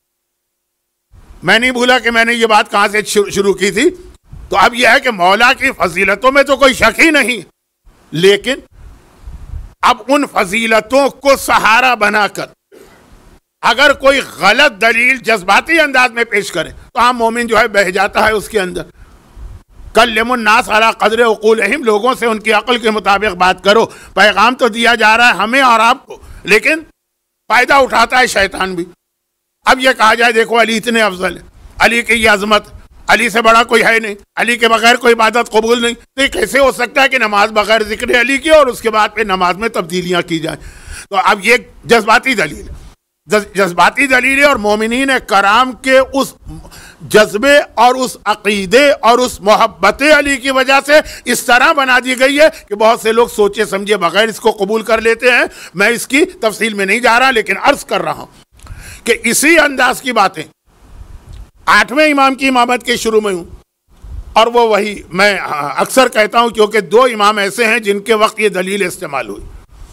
میں نہیں بھولا کہ میں نے یہ بات کہاں سے شروع کی تھی۔ تو اب یہ ہے کہ مولا کی فضیلتوں میں تو کوئی شک ہی نہیں، لیکن اب ان فضیلتوں کو سہارا بنا کر اگر کوئی غلط دلیل جذباتی انداز میں پیش کرے تو عام مومن جو ہے بہہ جاتا ہے اس کے اندر۔ کلم الناس علی قدر عقولہم، لوگوں سے ان کی عقل کے مطابق بات کرو۔ پیغام تو دیا جا رہا ہے ہمیں اور آپ کو، لیکن فائدہ اٹھاتا ہے شیطان بھی۔ اب یہ کہا جائے دیکھو علی اتنے افضل ہے، علی کی یہ عظمت، علی سے بڑا کوئی ہے نہیں، علی کے بغیر کوئی عبادت قبول نہیں، تو یہ کیسے ہو سکتا ہے کہ نماز بغیر ذکر علی کی اور اس کے بعد پھر نماز میں تبدیلیاں کی جائیں؟ تو اب یہ جذباتی دلیل ہے، جذباتی دلیل ہے، اور مومنین کرام کے اس جذبے اور اس عقیدے اور اس محبت علی کی وجہ سے اس طرح بنا دی گئی ہے کہ بہت سے لوگ سوچے سمجھے بغیر اس کو قبول کر لیتے ہیں۔ میں اس کی تفصیل میں نہیں جا رہا، لیکن عرض کر رہا ہوں کہ اسی انداز کی باتیں آٹھویں امام کی امامت کے شروع میں ہوں، اور وہ وہی میں اکثر کہتا ہوں کیونکہ دو امام ایسے ہیں جن کے وقت یہ دلیل استعمال ہوئی،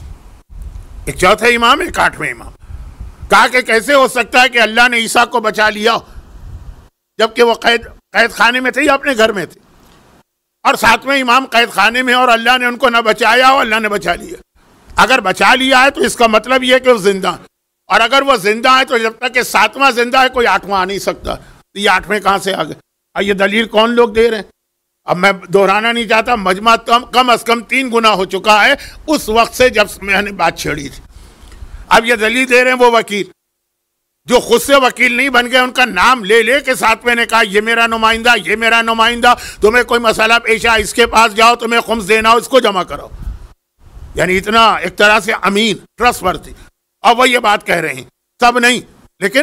ایک چوتھے امام ایک آٹھویں امام۔ کہا کہ کیسے ہو سکتا ہے کہ اللہ نے عیسیٰ کو بچا لیا جبکہ وہ قید قید خانے میں تھے یا اپنے گھر میں تھے، اور ساتویں امام قید خانے میں اور اللہ نے ان کو نہ بچایا اور اللہ نے بچا لیا۔ اگر بچا لیا ہے تو اس کا مطلب یہ ہے کہ وہ زندہ ہے، اور اگر وہ زندہ ہے تو جب تک کہ ساتواں زندہ ہے کوئی آٹھواں آ نہیں سکتا، تو یہ آٹھویں کہاں سے آ گئے؟ اور یہ دلیل کون لوگ دے رہے ہیں؟ اب میں دہرانا نہیں چاہتا، مجمع کم از کم تین گنا ہو چکا ہے اس وقت سے جب میں نے بات چھیڑی تھی۔ اب یہ دلیل دے رہے ہیں وہ وکیل جو خود سے وکیل نہیں بن گئے، ان کا نام لے لے کے ساتھ میں نے کہا یہ میرا نمائندہ، یہ میرا نمائندہ، تمہیں کوئی مسئلہ پیش آئے اس کے پاس جاؤ، تمہیں خمس دینا ہو اس کو جمع کرو، یعنی اتنا ایک طرح سے امین، ٹرسٹ ورتھی۔ اب وہ یہ بات کہہ رہے ہیں، سب نہیں لیکن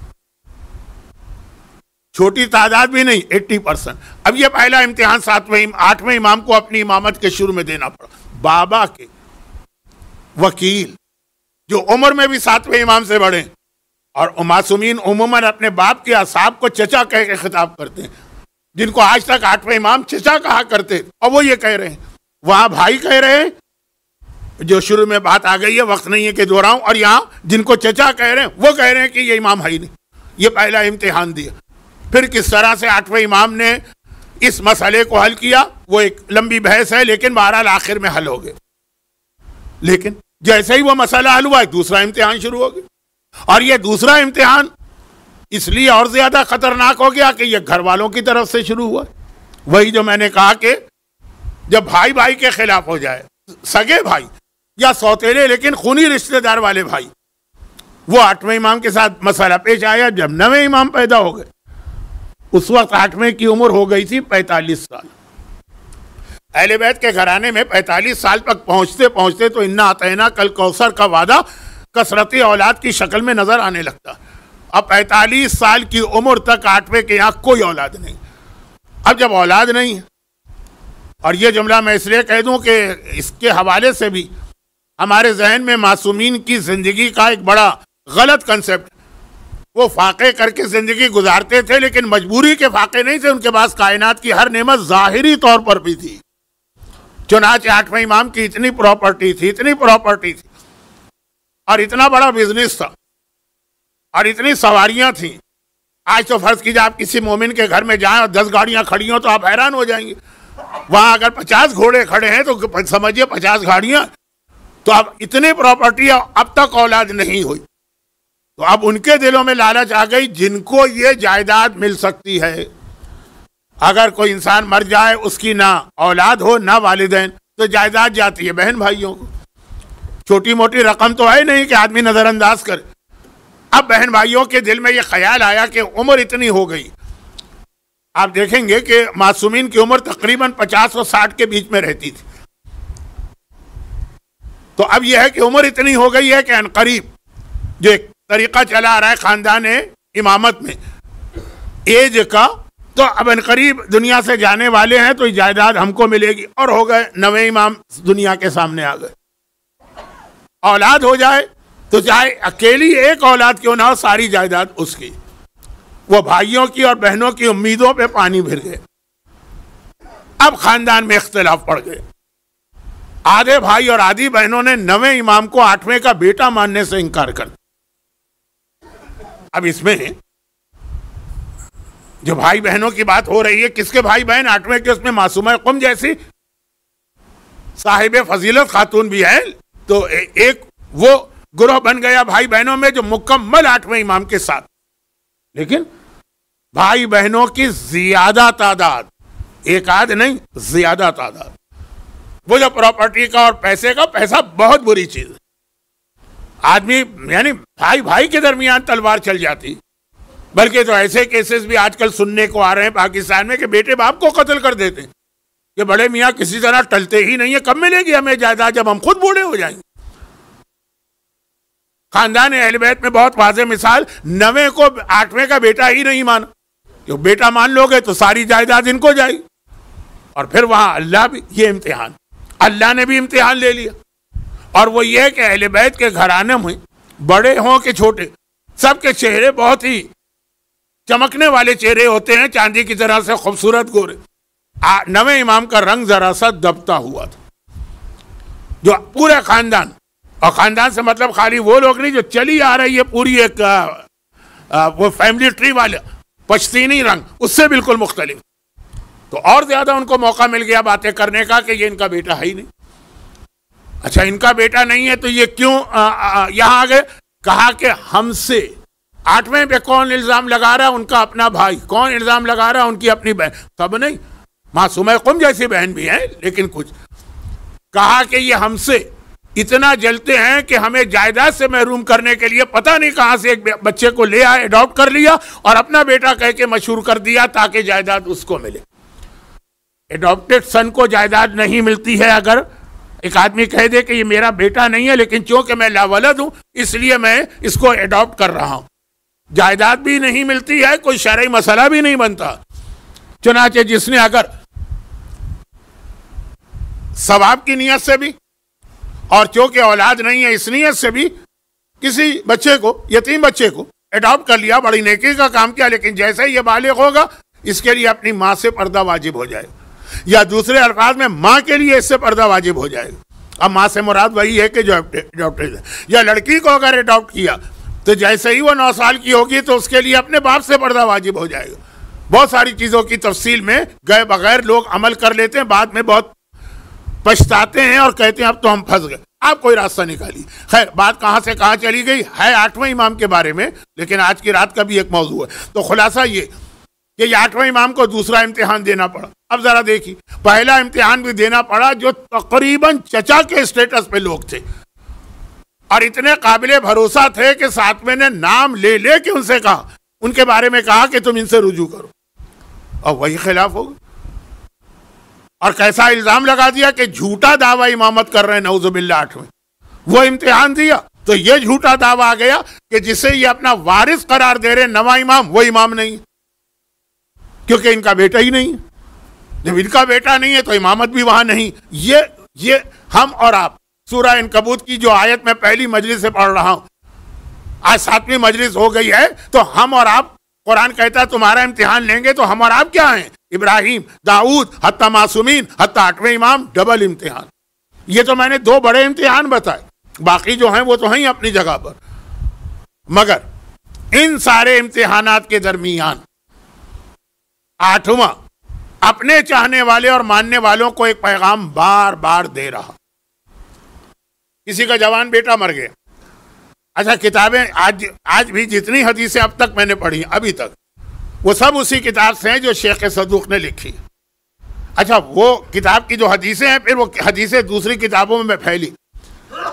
چھوٹی تعداد بھی نہیں، ایٹی پرسنٹ۔ اب یہ پہلا امتحان ساتویں آٹھویں امام کو اپنی امامت کے شروع میں دینا پڑا۔ بابا کے وکیل جو عمر میں بھی ساتویں امام سے بڑھے، اور معصومین عموماً اپنے باپ کے اصحاب کو چچا کہہ کے خطاب کرتے ہیں، جن کو آج تک آٹھویں امام چچا کہا کرتے، اور وہ یہ کہہ رہے ہیں، وہاں بھائی کہہ رہے ہیں، جو شروع میں بات آ گئی ہے، وقت نہیں ہے کہ دہراؤں، اور یہاں جن کو چچا کہہ رہے ہیں وہ کہہ رہے ہیں کہ یہ امام ہے ہی نہیں۔ یہ پہلا امتحان دیا۔ پھر کس طرح سے آٹھویں امام نے اس مسئلے کو حل کیا وہ ایک لمبی بحث ہے، لیکن بہرحال آخر میں حل ہو گئے۔ لیکن جیسے ہی وہ مسئلہ حل ہوا ایک دوسرا امتحان شروع ہو گیا، اور یہ دوسرا امتحان اس لیے اور زیادہ خطرناک ہو گیا کہ یہ گھر والوں کی طرف سے شروع ہوا۔ وہی جو میں نے کہا کہ جب بھائی بھائی کے خلاف ہو جائے، سگے بھائی یا سوتیلے لیکن خونی رشتہ دار والے بھائی، وہ آٹھویں امام کے ساتھ مسئلہ پیش آیا۔ جب نویں امام پیدا ہو گئے، اس وقت آٹھویں کی عمر ہو گئی تھی پینتالیس سال۔ اہل بیت کے گھرانے میں پینتالیس سال تک پہنچتے پہنچتے تو انا اعطینا کل کوثر کا وعدہ کثرتی اولاد کی شکل میں نظر آنے لگتا۔ اب پینتالیس سال کی عمر تک آٹھویں کے یہاں کوئی اولاد نہیں۔ اب جب اولاد نہیں ہے، اور یہ جملہ میں اس لیے کہہ دوں کہ اس کے حوالے سے بھی ہمارے ذہن میں معصومین کی زندگی کا ایک بڑا غلط کنسپٹ، وہ فاقے کر کے زندگی گزارتے تھے لیکن مجبوری کے فاقے نہیں تھے، ان کے پاس کائنات کی ہر نعمت ظاہری طور پر بھی تھی۔ چنانچہ آٹھویں امام کی اتنی پراپرٹی تھی اتنی پراپرٹی تھی اور اتنا بڑا بزنس تھا اور اتنی سواریاں تھیں۔ آج تو فرض کیجیے آپ کسی مومن کے گھر میں جائیں اور دس گاڑیاں کھڑی ہوں تو آپ حیران ہو جائیں گے۔ وہاں اگر پچاس گھوڑے کھڑے ہیں تو سمجھیے پچاس گاڑیاں۔ تو اب اتنی پراپرٹی اب تک اولاد نہیں ہوئی، تو اب ان کے دلوں میں لالچ آ گئی جن کو یہ جائیداد مل سکتی ہے۔ اگر کوئی انسان مر جائے، اس کی نہ اولاد ہو نہ والدین، تو جائیداد جاتی ہے بہن بھائیوں کو۔ چھوٹی موٹی رقم تو ہے نہیں کہ آدمی نظر انداز کرے۔ اب بہن بھائیوں کے دل میں یہ خیال آیا کہ عمر اتنی ہو گئی، آپ دیکھیں گے کہ معصومین کی عمر تقریباً پچاس اور ساٹھ کے بیچ میں رہتی تھی، تو اب یہ ہے کہ عمر اتنی ہو گئی ہے کہ ان قریب جو ایک طریقہ چلا آ رہا ہے خاندان امامت میں ایج کا، تو اب ان قریب دنیا سے جانے والے ہیں تو جائیداد ہم کو ملے گی، اور ہو گئے نویں امام دنیا کے سامنے آ گئے۔ اولاد ہو جائے تو چاہے اکیلی ایک اولاد کیوں نہ ہو، ساری جائیداد اس کی۔ وہ بھائیوں کی اور بہنوں کی امیدوں پہ پانی پھر گئے۔ اب خاندان میں اختلاف پڑ گئے، آدھے بھائی اور آدھی بہنوں نے نویں امام کو آٹھویں کا بیٹا ماننے سے انکار کر دیا۔ اب اس میں جو بھائی بہنوں کی بات ہو رہی ہے، کس کے بھائی بہن آٹھویں کے؟ اس میں معصومہ قم جیسی صاحب فضیلت خاتون بھی ہے، تو ایک وہ گروہ بن گیا بھائی بہنوں میں جو مکمل آٹھویں امام کے ساتھ، لیکن بھائی بہنوں کی زیادہ تعداد، ایک آدھ نہیں زیادہ تعداد، وہ جو پراپرٹی کا اور پیسے کا، پیسہ بہت بری چیز ہے۔ آدمی یعنی بھائی بھائی کے درمیان تلوار چل جاتی، بلکہ تو ایسے کیسز بھی آج کل سننے کو آ رہے ہیں پاکستان میں کہ بیٹے باپ کو قتل کر دیتے ہیں کہ بڑے میاں کسی طرح ٹلتے ہی نہیں ہیں، کب ملے گی ہمیں جائیداد جب ہم خود بوڑھے ہو جائیں گے۔ خاندان اہل بیت میں بہت واضح مثال، نویں کو آٹھویں کا بیٹا ہی نہیں مانا، جو بیٹا مان لو گے تو ساری جائیداد ان کو جائے گی، اور پھر وہاں اللہ بھی، یہ امتحان اللہ نے بھی امتحان لے لیا، اور وہ یہ کہ اہل بیت کے گھرانے میں بڑے ہوں کہ چھوٹے، سب کے چہرے بہت ہی چمکنے والے چہرے ہوتے ہیں، چاندی کی طرح سے خوبصورت گورے۔ نویں امام کا رنگ ذرا سا دبتا ہوا تھا، جو پورے خاندان، اور خاندان سے مطلب خالی وہ لوگ نہیں جو چلی آ رہی ہے پوری ایک وہ فیملی ٹری والا پشتینی رنگ، اس سے بالکل مختلف، تو اور زیادہ ان کو موقع مل گیا باتیں کرنے کا کہ یہ ان کا بیٹا ہے ہی نہیں۔ اچھا ان کا بیٹا نہیں ہے تو یہ کیوں یہاں آگے؟ کہا کہ ہم سے آٹھویں پہ کون الزام لگا رہا ہے؟ ان کا اپنا بھائی۔ کون الزام لگا رہا ہے؟ ان کی اپنی بہن۔ سب نہیں، معصومہ قم جیسی بہن بھی ہیں، لیکن کچھ کہا کہ یہ ہم سے اتنا جلتے ہیں کہ ہمیں جائیداد سے محروم کرنے کے لیے پتہ نہیں کہاں سے ایک بچے کو لے آئے، اڈاپٹ کر لیا اور اپنا بیٹا کہہ کے مشہور کر دیا تاکہ جائیداد اس کو ملے۔ اڈاپٹڈ سن کو جائیداد نہیں ملتی ہے اگر ایک آدمی کہہ دے کہ یہ میرا بیٹا نہیں ہے، لیکن چونکہ میں لاولد ہوں اس لیے میں اس کو اڈاپٹ کر رہا ہوں، جائیداد بھی نہیں ملتی ہے، کوئی شرعی مسئلہ بھی نہیں بنتا۔ چنانچہ جس نے اگر ثواب کی نیت سے بھی اور چونکہ اولاد نہیں ہے اس نیت سے بھی کسی بچے کو، یتیم بچے کو اڈاپٹ کر لیا، بڑی نیکی کا کام کیا، لیکن جیسے ہی یہ بالغ ہوگا اس کے لیے اپنی ماں سے پردہ واجب ہو جائے گا، یا دوسرے الفاظ میں ماں کے لیے اس سے پردہ واجب ہو جائے گا۔ اب ماں سے مراد وہی ہے کہ جو اڈاپٹڈ ہے، یا لڑکی کو اگر اڈاپٹ کیا تو جیسے ہی وہ نو سال کی ہوگی تو اس کے لیے اپنے باپ سے پردہ واجب ہو جائے گا۔ بہت ساری چیزوں کی تفصیل میں گئے بغیر لوگ عمل کر لیتے ہیں، بعد میں بہت پچھتاتے ہیں اور کہتے ہیں اب تو ہم پھنس گئے۔ آپ کوئی راستہ نکالی۔ خیر بات کہاں سے کہاں چلی گئی ہے آٹھویں امام کے بارے میں، لیکن آج کی رات کا بھی ایک موضوع ہے۔ تو خلاصہ یہ کہ یہ آٹھویں امام کو دوسرا امتحان دینا پڑا۔ اب ذرا دیکھیے، پہلا امتحان بھی دینا پڑا جو تقریباً چچا کے اسٹیٹس پہ لوگ تھے اور اتنے قابل بھروسہ تھے کہ ساتویں نے نام لے لے کے ان سے کہا، ان کے بارے میں کہا کہ تم ان سے رجوع کرو، اور وہی خلاف ہوگا، اور کیسا الزام لگا دیا کہ جھوٹا دعویٰ امامت کر رہے ہیں، نعوذ باللہ۔ آٹھویں وہ امتحان دیا تو یہ جھوٹا دعویٰ آ گیا کہ جسے یہ اپنا وارث قرار دے رہے نواں امام، وہ امام نہیں ہے کیونکہ ان کا بیٹا ہی نہیں ہے۔ جب ان کا بیٹا نہیں ہے تو امامت بھی وہاں نہیں۔ یہ یہ ہم اور آپ سورہ عنکبوت کی جو آیت میں پہلی مجلس سے پڑھ رہا ہوں، آج ساتویں مجلس ہو گئی ہے، تو ہم اور آپ، قرآن کہتا ہے تمہارا امتحان لیں گے، تو ہم اور آپ کیا ہیں؟ ابراہیم، داؤد، حتیٰ معصومین، حتیٰ آٹھویں امام، ڈبل امتحان۔ یہ تو میں نے دو بڑے امتحان بتائے، باقی جو ہیں وہ تو ہیں اپنی جگہ پر، مگر ان سارے امتحانات کے درمیان آٹھواں اپنے چاہنے والے اور ماننے والوں کو ایک پیغام بار بار دے رہا۔ کسی کا جوان بیٹا مر گیا، اچھا کتابیں آج آج بھی جتنی حدیثیں اب تک میں نے پڑھی ابھی تک، وہ سب اسی کتاب سے ہیں جو شیخ صدوق نے لکھی۔ اچھا وہ کتاب کی جو حدیثیں ہیں، پھر وہ حدیثیں دوسری کتابوں میں پھیلی۔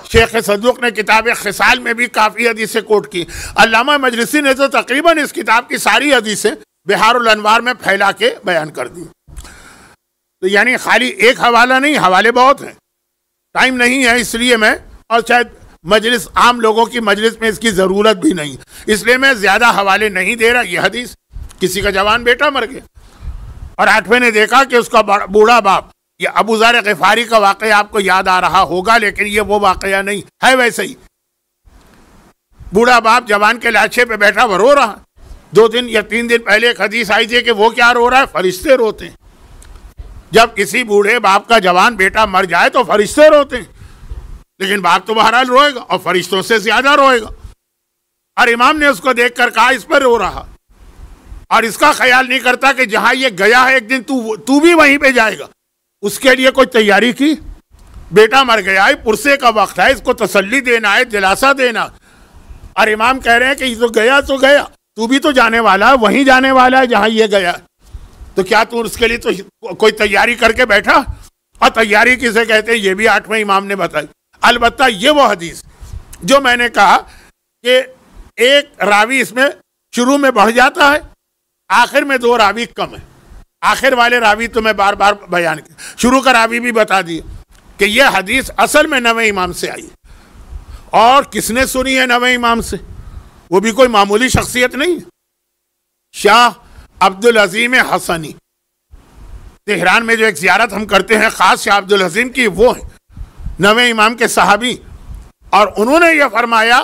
شیخ صدوق نے کتاب خصال میں بھی کافی حدیثیں کوٹ کی. علامہ مجلسی نے تو تقریباً اس کتاب کی ساری حدیثیں بہار الانوار میں پھیلا کے بیان کر دی. تو یعنی خالی ایک حوالہ نہیں، حوالے بہت ہیں. ٹائم نہیں ہے اس لیے میں، اور شاید مجلس عام لوگوں کی مجلس میں اس کی ضرورت بھی نہیں، اس لیے میں زیادہ حوالے نہیں دے رہا. یہ حدیث کسی کا جوان بیٹا مر گیا اور آٹھویں نے دیکھا کہ اس کا بوڑھا باپ، یہ ابو ذر غفاری کا واقعہ آپ کو یاد آ رہا ہوگا، لیکن یہ وہ واقعہ نہیں ہے. ویسے ہی بوڑھا باپ جوان کے لاچھے پہ بیٹھا وہ رو رہا. دو دن یا تین دن پہلے ایک حدیث آئی تھی کہ وہ کیا رو رہا ہے؟ فرشتے روتے ہیں. جب کسی بوڑھے باپ کا جوان بیٹا مر جائے تو فرشتے روتے ہیں، لیکن باپ تو بہرحال روئے گا اور فرشتوں سے زیادہ روئے گا. اور امام نے اس کو دیکھ کر کہا اس پر رو رہا، اور اس کا خیال نہیں کرتا کہ جہاں یہ گیا ہے ایک دن تو تو بھی وہیں پہ جائے گا. اس کے لیے کوئی تیاری کی؟ بیٹا مر گیا ہے، پرسے کا وقت ہے، اس کو تسلی دینا ہے، دلاسا دینا. اور امام کہہ رہے ہیں کہ یہ تو گیا تو گیا، تو بھی تو جانے والا ہے، وہیں جانے والا ہے جہاں یہ گیا. تو کیا تو اس کے لیے تو کوئی تیاری کر کے بیٹھا؟ اور تیاری کسے کہتے ہیں یہ بھی آٹھویں امام نے بتائی. البتہ یہ وہ حدیث جو میں نے کہا کہ ایک راوی اس میں شروع میں بڑھ جاتا ہے، آخر میں دو راوی کم ہے. آخر والے راوی تو میں بار بار بیان کیا، شروع کا راوی بھی بتا دیا کہ یہ حدیث اصل میں نویں امام سے آئی. اور کس نے سنی ہے نویں امام سے؟ وہ بھی کوئی معمولی شخصیت نہیں، شاہ عبدالعظیم حسنی. تہران میں جو ایک زیارت ہم کرتے ہیں خاص شاہ عبدالعظیم کی، وہ ہیں نویں امام کے صحابی. اور انہوں نے یہ فرمایا،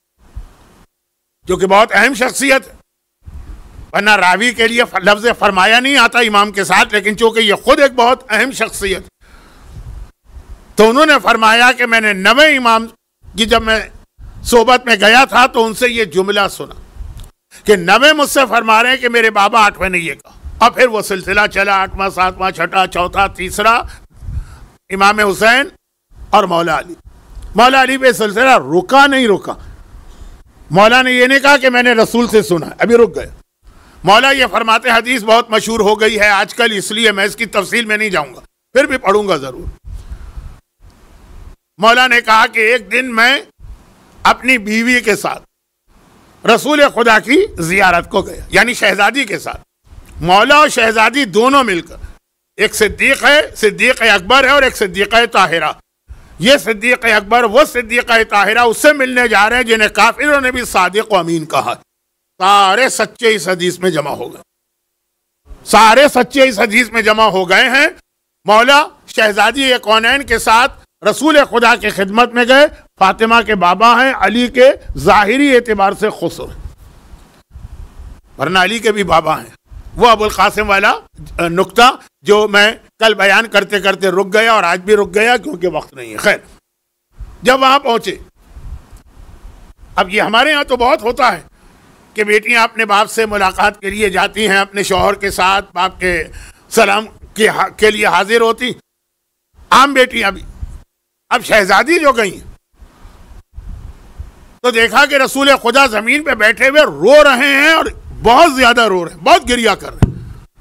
جو کہ بہت اہم شخصیت ہے، ورنہ راوی کے لیے لفظ فرمایا نہیں آتا امام کے ساتھ، لیکن چونکہ یہ خود ایک بہت اہم شخصیت، تو انہوں نے فرمایا کہ میں نے نویں امام کی جب میں صحبت میں گیا تھا تو ان سے یہ جملہ سنا کہ نویں مجھ سے فرما رہے ہیں کہ میرے بابا آٹھویں نے یہ کہا. اور پھر وہ سلسلہ چلا، آٹھواں، ساتواں، چھٹا، چوتھا، تیسرا، امام حسین اور مولا علی. مولا علی پہ سلسلہ رکا نہیں رکا. مولا نے یہ نہیں کہا کہ میں نے رسول سے سنا، ابھی رک گئے. مولا یہ فرماتے حدیث بہت مشہور ہو گئی ہے آج کل، اس لیے میں اس کی تفصیل میں نہیں جاؤں گا، پھر بھی پڑھوں گا ضرور. مولا نے کہا کہ ایک دن میں اپنی بیوی کے ساتھ رسول خدا کی زیارت کو گیا، یعنی شہزادی کے ساتھ. مولا اور شہزادی دونوں مل کر، ایک صدیق ہے، صدیق اکبر ہے، اور ایک صدیقہ طاہرہ. یہ صدیق اکبر وہ صدیقہ طاہرہ اس سے ملنے جا رہے ہیں جنہیں کافروں نے بھی صادق و امین کہا. سارے سچے اس حدیث میں جمع ہو گئے، سارے سچے اس حدیث میں جمع ہو گئے ہیں. مولا شہزادی کونین کے ساتھ رسول خدا کی خدمت میں گئے. فاطمہ کے بابا ہیں، علی کے ظاہری اعتبار سے خسر ہیں، ورنہ علی کے بھی بابا ہیں. وہ ابو القاسم والا نقطہ جو میں کل بیان کرتے کرتے رک گیا، اور آج بھی رک گیا کیونکہ وقت نہیں ہے. خیر، جب وہاں پہنچے، اب یہ ہمارے ہاں تو بہت ہوتا ہے کہ بیٹیاں اپنے باپ سے ملاقات کے لیے جاتی ہیں، اپنے شوہر کے ساتھ باپ کے سلام کے لیے حاضر ہوتی، عام بیٹیاں بھی. اب شہزادی جو گئی تو دیکھا کہ رسول خدا زمین پہ بیٹھے ہوئے رو رہے ہیں، اور بہت زیادہ رو رہے ہیں، بہت گریہ کر رہے ہیں.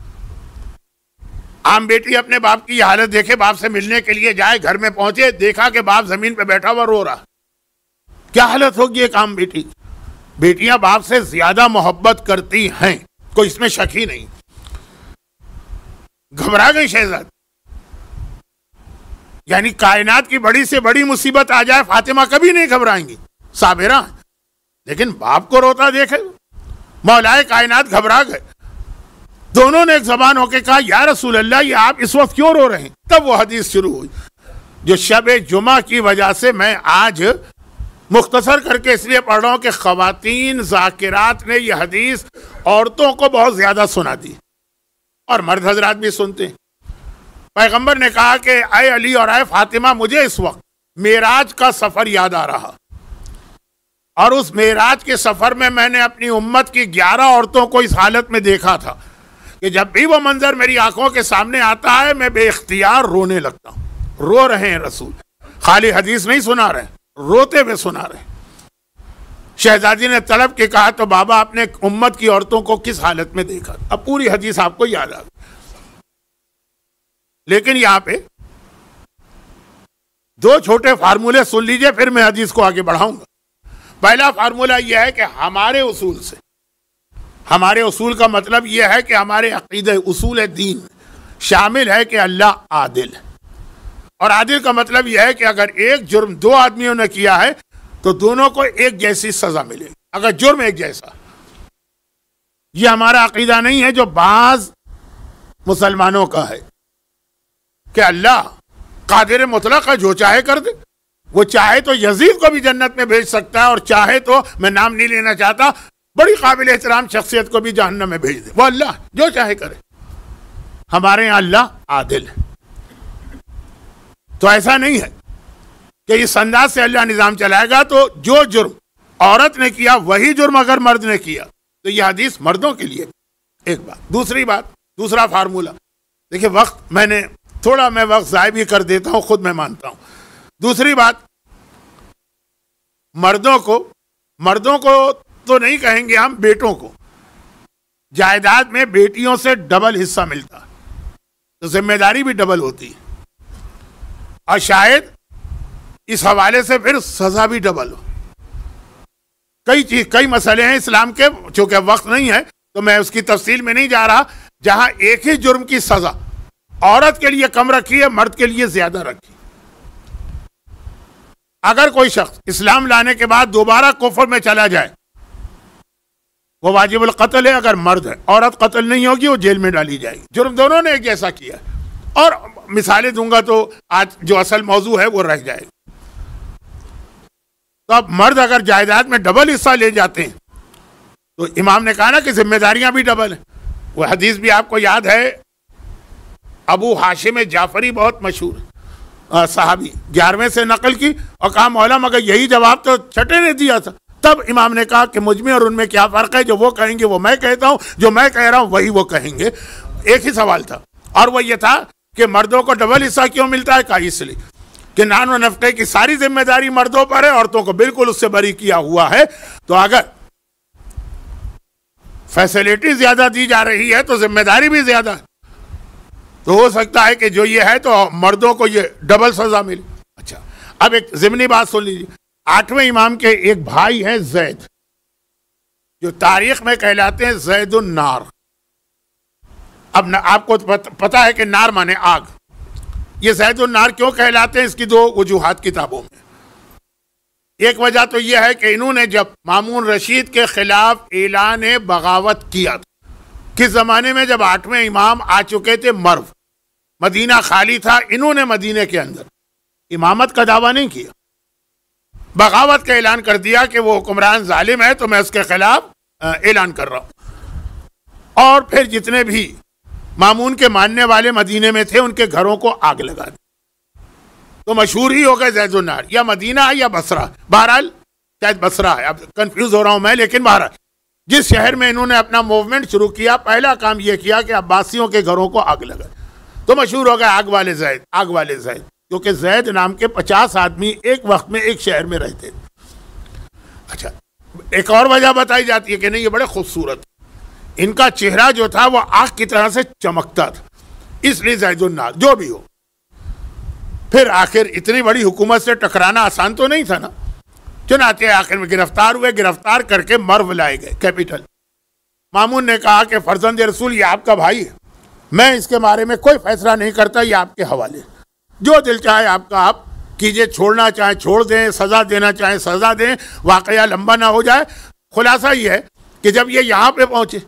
عام بیٹی اپنے باپ کی یہ حالت دیکھے، باپ سے ملنے کے لیے جائے، گھر میں پہنچے، دیکھا کہ باپ زمین پہ بیٹھا ہوا رو رہا. کیا حالت ہوگی ایک عام بیٹی؟ بیٹیاں باپ سے زیادہ محبت کرتی ہیں، کوئی اس میں شک ہی نہیں. گھبرا گئی شہزادی. یعنی کائنات کی بڑی سے بڑی مصیبت آ جائے، فاطمہ کبھی نہیں گھبرائیں گی، صابرہ. لیکن باپ کو روتا دیکھے مولائے کائنات گھبرا گئے. دونوں نے ایک زبان ہو کے کہا یا رسول اللہ، یہ آپ اس وقت کیوں رو رہے ہیں؟ تب وہ حدیث شروع ہوئی جو شب جمعہ کی وجہ سے میں آج مختصر کر کے اس لیے پڑھ رہا ہوں کہ خواتین ذاکرات نے یہ حدیث عورتوں کو بہت زیادہ سنا دی، اور مرد حضرات بھی سنتے ہیں. پیغمبر نے کہا کہ اے علی اور اے فاطمہ، مجھے اس وقت معراج کا سفر یاد آ رہا، اور اس معراج کے سفر میں میں نے اپنی امت کی گیارہ عورتوں کو اس حالت میں دیکھا تھا کہ جب بھی وہ منظر میری آنکھوں کے سامنے آتا ہے میں بے اختیار رونے لگتا ہوں. رو رہے ہیں رسول، خالی حدیث نہیں سنا رہے، روتے ہوئے سنا رہے. شہزادی نے طلب کے کہا تو بابا اپنے امت کی عورتوں کو کس حالت میں دیکھا؟ اب پوری حدیث آپ کو یاد آ گئی. لیکن یہاں پہ دو چھوٹے فارمولے سن لیجئے پھر میں حدیث کو آگے بڑھاؤں گا۔ پہلا فارمولہ یہ ہے کہ ہمارے اصول سے، ہمارے اصول کا مطلب یہ ہے کہ ہمارے عقیدہ اصول دین شامل ہے کہ اللہ عادل ہے، اور عادل کا مطلب یہ ہے کہ اگر ایک جرم دو آدمیوں نے کیا ہے تو دونوں کو ایک جیسی سزا ملے گی، اگر جرم ایک جیسا۔ یہ ہمارا عقیدہ نہیں ہے جو بعض مسلمانوں کا ہے کہ اللہ قادر مطلق ہے، جو چاہے کر دے، وہ چاہے تو یزید کو بھی جنت میں بھیج سکتا ہے، اور چاہے تو، میں نام نہیں لینا چاہتا، بڑی قابل احترام شخصیت کو بھی جہنم میں بھیج دے، وہ اللہ جو چاہے کرے۔ ہمارے یہاں اللہ عادل ہے، تو ایسا نہیں ہے کہ اس انداز سے اللہ نظام چلائے گا تو جو جرم عورت نے کیا وہی جرم اگر مرد نے کیا تو یہ حدیث مردوں کے لیے۔ ایک بات۔ دوسری بات، دوسرا فارمولہ، دیکھیں وقت میں نے تھوڑا میں وقت ضائع بھی کر دیتا ہوں، خود میں مانتا ہوں۔ دوسری بات، مردوں کو مردوں کو تو نہیں کہیں گے ہم، بیٹوں کو جائیداد میں بیٹیوں سے ڈبل حصہ ملتا، تو ذمہ داری بھی ڈبل ہوتی ہے، اور شاید اس حوالے سے پھر سزا بھی ڈبل ہو۔ کئی چیز کئی مسئلے ہیں اسلام کے، چونکہ وقت نہیں ہے تو میں اس کی تفصیل میں نہیں جا رہا، جہاں ایک ہی جرم کی سزا عورت کے لیے کم رکھی ہے، مرد کے لیے زیادہ رکھی۔ اگر کوئی شخص اسلام لانے کے بعد دوبارہ کفر میں چلا جائے وہ واجب القتل ہے اگر مرد ہے، عورت قتل نہیں ہوگی، وہ جیل میں ڈالی جائے گی۔ جرم دونوں نے ایک جیسا کیا ہے، اور مثالیں دوں گا تو آج جو اصل موضوع ہے وہ رہ جائے گا۔ تو اب مرد اگر جائیداد میں ڈبل حصہ لے جاتے ہیں تو امام نے کہا نا کہ ذمہ داریاں بھی ڈبل ہیں۔ وہ حدیث بھی آپ کو یاد ہے، ابو ہاشم جعفری بہت مشہور صحابی، گیارہویں سے نقل کی، اور کہا مولا مگر یہی جواب تو چھٹے نے دیا تھا۔ تب امام نے کہا کہ مجھ میں اور ان میں کیا فرق ہے، جو وہ کہیں گے وہ میں کہتا ہوں، جو میں کہہ رہا ہوں وہی وہ کہیں گے۔ ایک ہی سوال تھا، اور وہ یہ تھا کہ مردوں کو ڈبل حصہ کیوں ملتا ہے؟ کہا اس لیے کہ نان و نفقے کی ساری ذمہ داری مردوں پر ہے، عورتوں کو بالکل اس سے بری کیا ہوا ہے، تو اگر فیسلٹی زیادہ دی جا رہی ہے تو ذمہ داری بھی زیادہ ہے، تو ہو سکتا ہے کہ جو یہ ہے تو مردوں کو یہ ڈبل سزا ملے۔ اچھا، اب ایک ضمنی بات سن لیجیے، آٹھویں امام کے ایک بھائی ہیں زید، جو تاریخ میں کہلاتے ہیں زید النار۔ اب آپ کو پتا ہے کہ نار مانے آگ، یہ زید النار کیوں کہلاتے ہیں؟ اس کی دو وجوہات کتابوں میں۔ ایک وجہ تو یہ ہے کہ انہوں نے جب مامون رشید کے خلاف اعلان بغاوت کیا تھا، کس زمانے میں؟ جب آٹھویں امام آ چکے تھے مرو، مدینہ خالی تھا، انہوں نے مدینے کے اندر امامت کا دعویٰ نہیں کیا، بغاوت کا اعلان کر دیا کہ وہ حکمران ظالم ہے تو میں اس کے خلاف اعلان کر رہا ہوں، اور پھر جتنے بھی مامون کے ماننے والے مدینے میں تھے ان کے گھروں کو آگ لگا دی، تو مشہور ہی ہو گئے زید النار، یا مدینہ ہے یا بصرہ، بہرحال شاید بصرہ ہے، اب کنفیوز ہو رہا ہوں میں، لیکن بہرحال جس شہر میں انہوں نے اپنا موومنٹ شروع کیا، پہلا کام یہ کیا کہ عباسیوں کے گھروں کو آگ لگا، تو مشہور ہو گئے آگ والے زید، آگ والے زید، کیونکہ زید نام کے پچاس آدمی ایک وقت میں ایک شہر میں رہتے۔ اچھا، ایک اور وجہ بتائی جاتی ہے کہ نہیں، یہ بڑے خوبصورت، ان کا چہرہ جو تھا وہ آگ کی طرح سے چمکتا تھا، اس لیے زید النار۔ جو بھی ہو، پھر آخر اتنی بڑی حکومت سے ٹکرانا آسان تو نہیں تھا نا، چنانچہ آخر میں گرفتار ہوئے، گرفتار کر کے مرو لائے گئے، کیپٹل۔ مامون نے کہا کہ فرزند رسول یہ آپ کا بھائی ہے، میں اس کے بارے میں کوئی فیصلہ نہیں کرتا، یہ آپ کے حوالے، جو دل چاہے آپ کا آپ کیجئے، چھوڑنا چاہیں چھوڑ دیں، سزا دینا چاہیں سزا دیں، واقعہ لمبا نہ ہو جائے۔ خلاصہ یہ ہے کہ جب یہ یہاں پہ پہنچے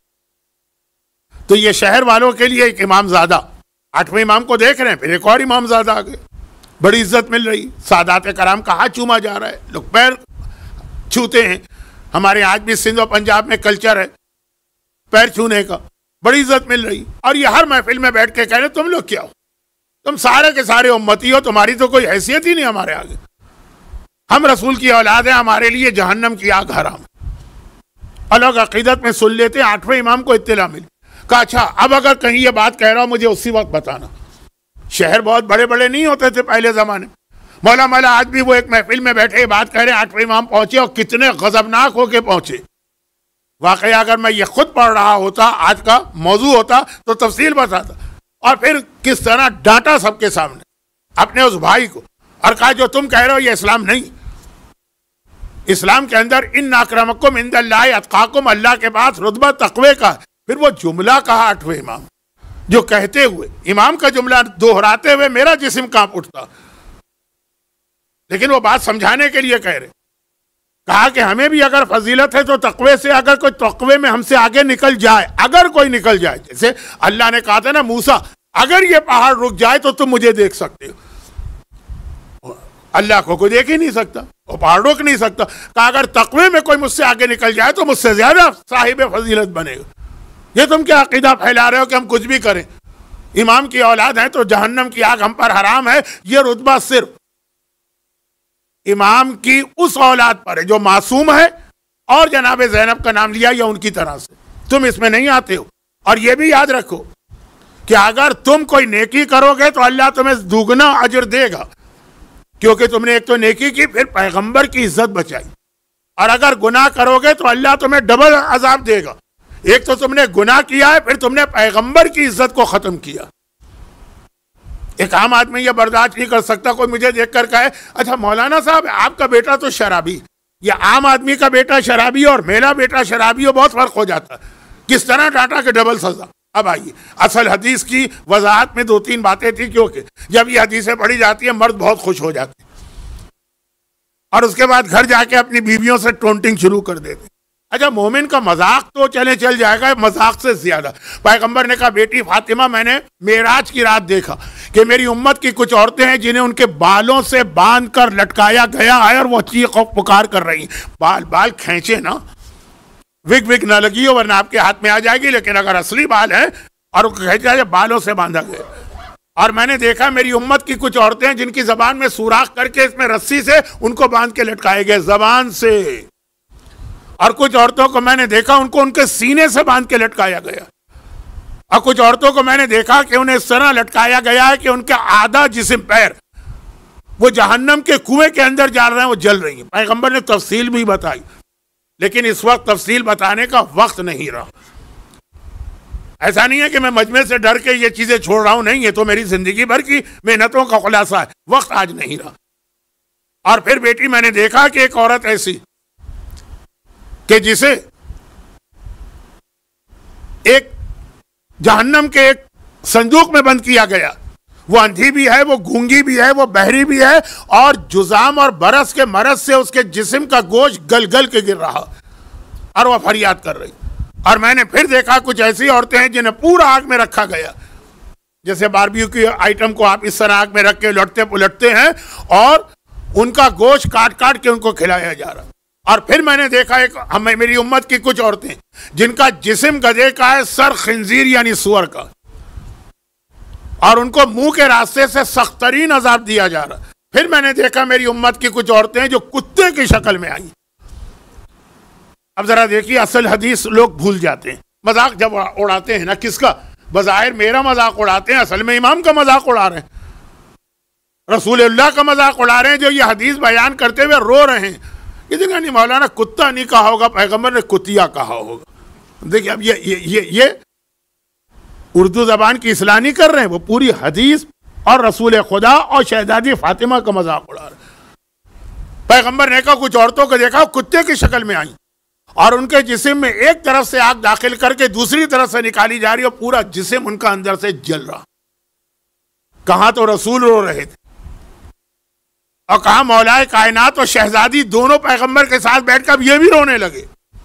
تو یہ شہر والوں کے لیے ایک امام زادہ، آٹھویں امام کو دیکھ رہے ہیں، پھر ایک اور امام زادہ آ گئے، بڑی عزت مل رہی، سادات کرام کا ہاتھ چوما جا رہا ہے، لوگ پیر چھوتے ہیں، ہمارے آج بھی سندھ و پنجاب میں کلچر ہے پیر چھونے کا، بڑی عزت مل رہی، اور یہ ہر محفل میں بیٹھ کے کہہ رہے تم لوگ کیا ہو، تم سارے کے سارے امتی ہو، تمہاری تو کوئی حیثیت ہی نہیں ہمارے آگے، ہم رسول کی اولاد ہیں، ہمارے لیے جہنم کی آگ حرام۔ الگ عقیدت میں سن لیتے، آٹھویں امام کو اطلاع ملی، کہا اچھا اب اگر کہیں یہ بات کہہ رہا ہوں مجھے اسی وقت بتانا۔ شہر بہت بڑے بڑے نہیں ہوتے تھے پہلے زمانے، مولا مولا آج بھی وہ ایک محفل میں بیٹھے بات کہہ رہے ہیں، آٹھویں امام پہنچے اور کتنے غضبناک ہو کے پہنچے۔ واقعہ اگر میں یہ خود پڑھ رہا ہوتا، آج کا موضوع ہوتا تو تفصیل بتاتا، اور پھر کس طرح ڈانٹا سب کے سامنے اپنے اس بھائی کو، اور کہا جو تم کہہ رہے ہو یہ اسلام نہیں. اسلام کے اندر ان اکرمکم عند اللہ اتقاکم، اللہ کے پاس رتبہ تقوی کا. پھر وہ جملہ کہا آٹھویں امام جو کہتے ہوئے، امام کا جملہ دہراتے ہوئے میرا جسم کانپ اٹھتا، لیکن وہ بات سمجھانے کے لیے کہہ رہے. کہا کہ ہمیں بھی اگر فضیلت ہے تو تقوی سے، اگر کوئی تقوی میں ہم سے آگے نکل جائے، اگر کوئی نکل جائے، جیسے اللہ نے کہا تھا نا موسیٰ اگر یہ پہاڑ رک جائے تو تم مجھے دیکھ سکتے ہو. اللہ کو کوئی دیکھ ہی نہیں سکتا، وہ پہاڑ روک نہیں سکتا. کہا اگر تقوی میں کوئی مجھ سے آگے نکل جائے تو مجھ سے زیادہ صاحب فضیلت بنے گا. یہ تم کیا عقیدہ پھیلا رہے ہو کہ ہم کچھ بھی کریں، امام کی اولاد ہیں تو جہنم کی آگ ہم پر حرام ہے. یہ رتبہ صرف امام کی اس اولاد پر ہے جو معصوم ہے، اور جناب زینب کا نام لیا یا ان کی طرح سے. تم اس میں نہیں آتے ہو. اور یہ بھی یاد رکھو کہ اگر تم کوئی نیکی کرو گے تو اللہ تمہیں دوگنا اجر دے گا، کیونکہ تم نے ایک تو نیکی کی، پھر پیغمبر کی عزت بچائی. اور اگر گناہ کرو گے تو اللہ تمہیں ڈبل عذاب دے گا. ایک تو تم نے گناہ کیا ہے، پھر تم نے پیغمبر کی عزت کو ختم کیا. ایک عام آدمی یہ برداشت نہیں کر سکتا کوئی مجھے دیکھ کر کہے اچھا مولانا صاحب آپ کا بیٹا تو شرابی. یہ عام آدمی کا بیٹا شرابی اور میرا بیٹا شرابی ہو، بہت فرق ہو جاتا. کس طرح ڈانٹا کہ ڈبل سزا. اب آئیے اصل حدیث کی وضاحت میں دو تین باتیں تھیں، کیونکہ جب یہ حدیثیں پڑھی جاتی ہیں مرد بہت خوش ہو جاتے ہیں اور اس کے بعد گھر جا کے اپنی بیویوں سے ٹونٹنگ شروع کر دیتے. اچھا مومن کا مذاق تو چلے چل جائے گا، مذاق سے زیادہ پیغمبر نے کہا بیٹی فاطمہ میں نے معراج کی رات دیکھا کہ میری امت کی کچھ عورتیں ہیں جنہیں ان کے بالوں سے باندھ کر لٹکایا گیا ہے اور وہ چیخ و پکار کر رہی ہیں. بال بال کھینچے نا، وگ وگ نہ لگی ہو ورنہ آپ کے ہاتھ میں آ جائے گی، لیکن اگر اصلی بال ہے اور کھینچا جائے بالوں سے باندھا گیا. اور میں نے دیکھا میری امت کی کچھ عورتیں ہیں جن کی زبان میں سوراخ کر کے اس میں رسی سے ان کو باندھ کے لٹکائے گئے زبان سے. اور کچھ عورتوں کو میں نے دیکھا ان کو ان کے سینے سے باندھ کے لٹکایا گیا. اور کچھ عورتوں کو میں نے دیکھا کہ انہیں اس طرح لٹکایا گیا ہے کہ ان کا آدھا جسم پیر وہ جہنم کے کنویں کے اندر جا رہے ہیں، وہ جل رہی ہیں. پیغمبر نے تفصیل بھی بتائی، لیکن اس وقت تفصیل بتانے کا وقت نہیں رہا. ایسا نہیں ہے کہ میں مجمع سے ڈر کے یہ چیزیں چھوڑ رہا ہوں، نہیں، یہ تو میری زندگی بھر کی محنتوں کا خلاصہ ہے. وقت آج نہیں رہا. اور پھر بیٹی میں نے دیکھا کہ ایک عورت ایسی کہ جسے ایک جہنم کے ایک صندوق میں بند کیا گیا، وہ اندھی بھی ہے، وہ گونگی بھی ہے، وہ بہری بھی ہے، اور جزام اور برس کے مرض سے اس کے جسم کا گوشت گل گل کے گر رہا اور وہ فریاد کر رہی. اور میں نے پھر دیکھا کچھ ایسی عورتیں ہیں جنہیں پورا آگ میں رکھا گیا، جیسے باربیکیو کی آئٹم کو آپ اس طرح آگ میں رکھ کے لٹتے پلٹتے ہیں اور ان کا گوشت کاٹ کاٹ کے ان کو کھلایا جا رہا. اور پھر میں نے دیکھا ایک ہمیں میری امت کی کچھ عورتیں جن کا جسم گدھے کا ہے، سر خنزیر یعنی سور کا، اور ان کو منہ کے راستے سے سخت ترین عذاب دیا جا رہا. پھر میں نے دیکھا میری امت کی کچھ عورتیں جو کتے کی شکل میں آئیں. اب ذرا دیکھیے اصل حدیث لوگ بھول جاتے ہیں. مذاق جب اڑاتے ہیں نا، کس کا؟ بظاہر میرا مذاق اڑاتے ہیں، اصل میں امام کا مذاق اڑا رہے ہیں، رسول اللہ کا مذاق اڑا رہے ہیں، جو یہ حدیث بیان کرتے ہوئے رو رہے ہیں. یہ دیکھا نہیں مولانا کتا نہیں کہا ہوگا، پیغمبر نے کتیا کہا ہوگا. دیکھیے اب یہ یہ یہ یہ اردو زبان کی اصلاح نہیں کر رہے ہیں، وہ پوری حدیث اور رسول خدا اور شہزادی فاطمہ کا مذاق اڑا رہے ہیں. پیغمبر نے کہا کچھ عورتوں کو دیکھا کتے کی شکل میں آئیں اور ان کے جسم میں ایک طرف سے آگ داخل کر کے دوسری طرف سے نکالی جا رہی اور پورا جسم ان کا اندر سے جل رہا. کہاں تو رسول رو رہے تھے اور کہاں مولائے کائنات اور شہزادی دونوں پیغمبر کے ساتھ بیٹھ کر یہ بھی رونے لگے.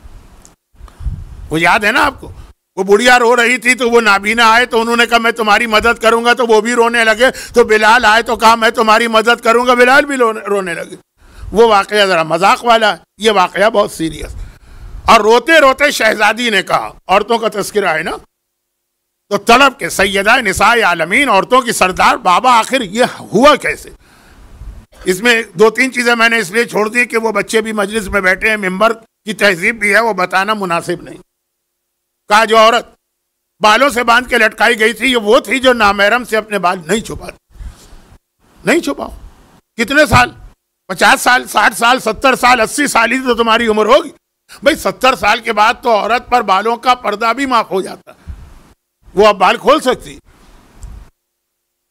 وہ یاد ہے نا آپ کو، وہ بڑھیا رو رہی تھی تو وہ نابینا آئے تو انہوں نے کہا میں تمہاری مدد کروں گا، تو وہ بھی رونے لگے. تو بلال آئے تو کہا میں تمہاری مدد کروں گا، بلال بھی رونے لگے. وہ واقعہ ذرا مذاق والا ہے، یہ واقعہ بہت سیریس. اور روتے روتے شہزادی نے کہا، عورتوں کا تذکرہ ہے نا، تو طلب کے سیدہ نساء عالمین، عورتوں کی سردار، بابا آخر یہ ہوا کیسے؟ اس میں دو تین چیزیں میں نے اس لیے چھوڑ دی کہ وہ بچے بھی مجلس میں بیٹھے ہیں، ممبر کی تہذیب بھی ہے، وہ بتانا مناسب نہیں. کہا جو عورت بالوں سے باندھ کے لٹکائی گئی تھی یہ وہ تھی جو نامحرم سے اپنے بال نہیں چھپاتی. نہیں چھپاؤ. کتنے سال؟ پچاس سال، ساٹھ سال، ستر سال، اسی سال ہی تو تمہاری عمر ہوگی. بھئی ستر سال کے بعد تو عورت پر بالوں کا پردہ بھی معاف ہو جاتا، وہ اب بال کھول سکتی.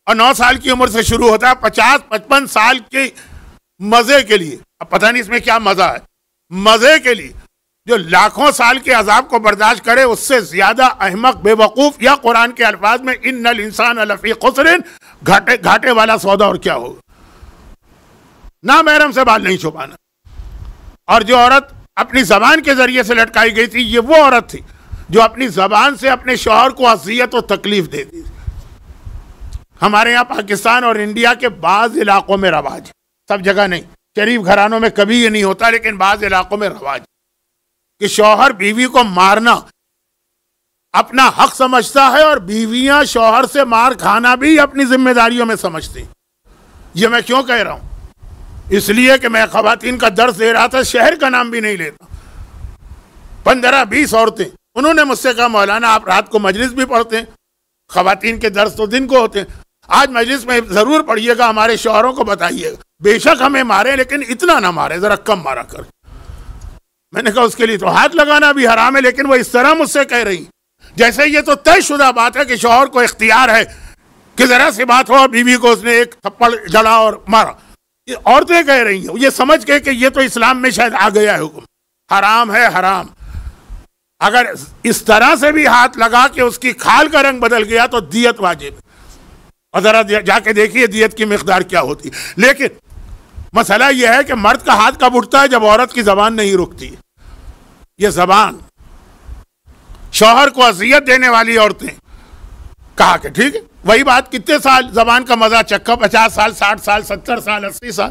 اور نو سال کی عمر سے شروع ہوتا ہے پچاس پچپن سال کے مزے کے لیے. اب پتہ نہیں اس میں کیا مزہ ہے. مزے کے لیے جو لاکھوں سال کے عذاب کو برداشت کرے اس سے زیادہ احمق بے وقوف, یا قرآن کے الفاظ میں ان الانسان لفی خسر, گھاٹے گھاٹے والا سودا اور کیا ہوگا. نہ محرم سے بال نہیں چھپانا. اور جو عورت اپنی زبان کے ذریعے سے لٹکائی گئی تھی, یہ وہ عورت تھی جو اپنی زبان سے اپنے شوہر کو اذیت و تکلیف دیتی تھی. ہمارے یہاں پاکستان اور انڈیا کے بعض علاقوں میں رواج, سب جگہ نہیں, شریف گھرانوں میں کبھی یہ نہیں ہوتا, لیکن بعض علاقوں میں رواج کہ شوہر بیوی کو مارنا اپنا حق سمجھتا ہے, اور بیویاں شوہر سے مار کھانا بھی اپنی ذمہ داریوں میں سمجھتی. یہ میں کیوں کہہ رہا ہوں؟ اس لیے کہ میں خواتین کا درس دے رہا تھا, شہر کا نام بھی نہیں لیتا. پندرہ بیس عورتیں, انہوں نے مجھ سے کہا مولانا آپ رات کو مجلس بھی پڑھتے ہیں, خواتین کے درس تو دن کو ہوتے ہیں, آج مجلس میں ضرور پڑھیے گا, ہمارے شوہروں کو بتائیے گا, بے شک ہمیں مارے لیکن اتنا نہ مارے, ذرا کم مارا کر. میں نے کہا اس کے لیے تو ہاتھ لگانا بھی حرام ہے, لیکن وہ اس طرح مجھ سے کہہ رہی جیسے یہ تو طے شدہ بات ہے کہ شوہر کو اختیار ہے کہ ذرا سی بات ہو اور بیوی کو اس نے ایک تھپڑ جڑا اور مارا. یہ عورتیں کہہ رہی ہیں, یہ سمجھ کے کہ یہ تو اسلام میں شاید آ گیا ہے حکم, حرام ہے حرام. اگر اس طرح سے بھی ہاتھ لگا کہ اس کی کھال کا رنگ بدل گیا تو دیت واجب, اور ذرا جا کے دیکھیے دیت کی مقدار کیا ہوتی. لیکن مسئلہ یہ ہے کہ مرد کا ہاتھ کب اٹھتا ہے؟ جب عورت کی زبان نہیں رکتی. یہ زبان شوہر کو اذیت دینے والی عورتیں, کہا کہ ٹھیک ہے وہی بات, کتنے سال زبان کا مزہ چکھا, پچاس سال, ساٹھ سال, ستر سال, اسی سال,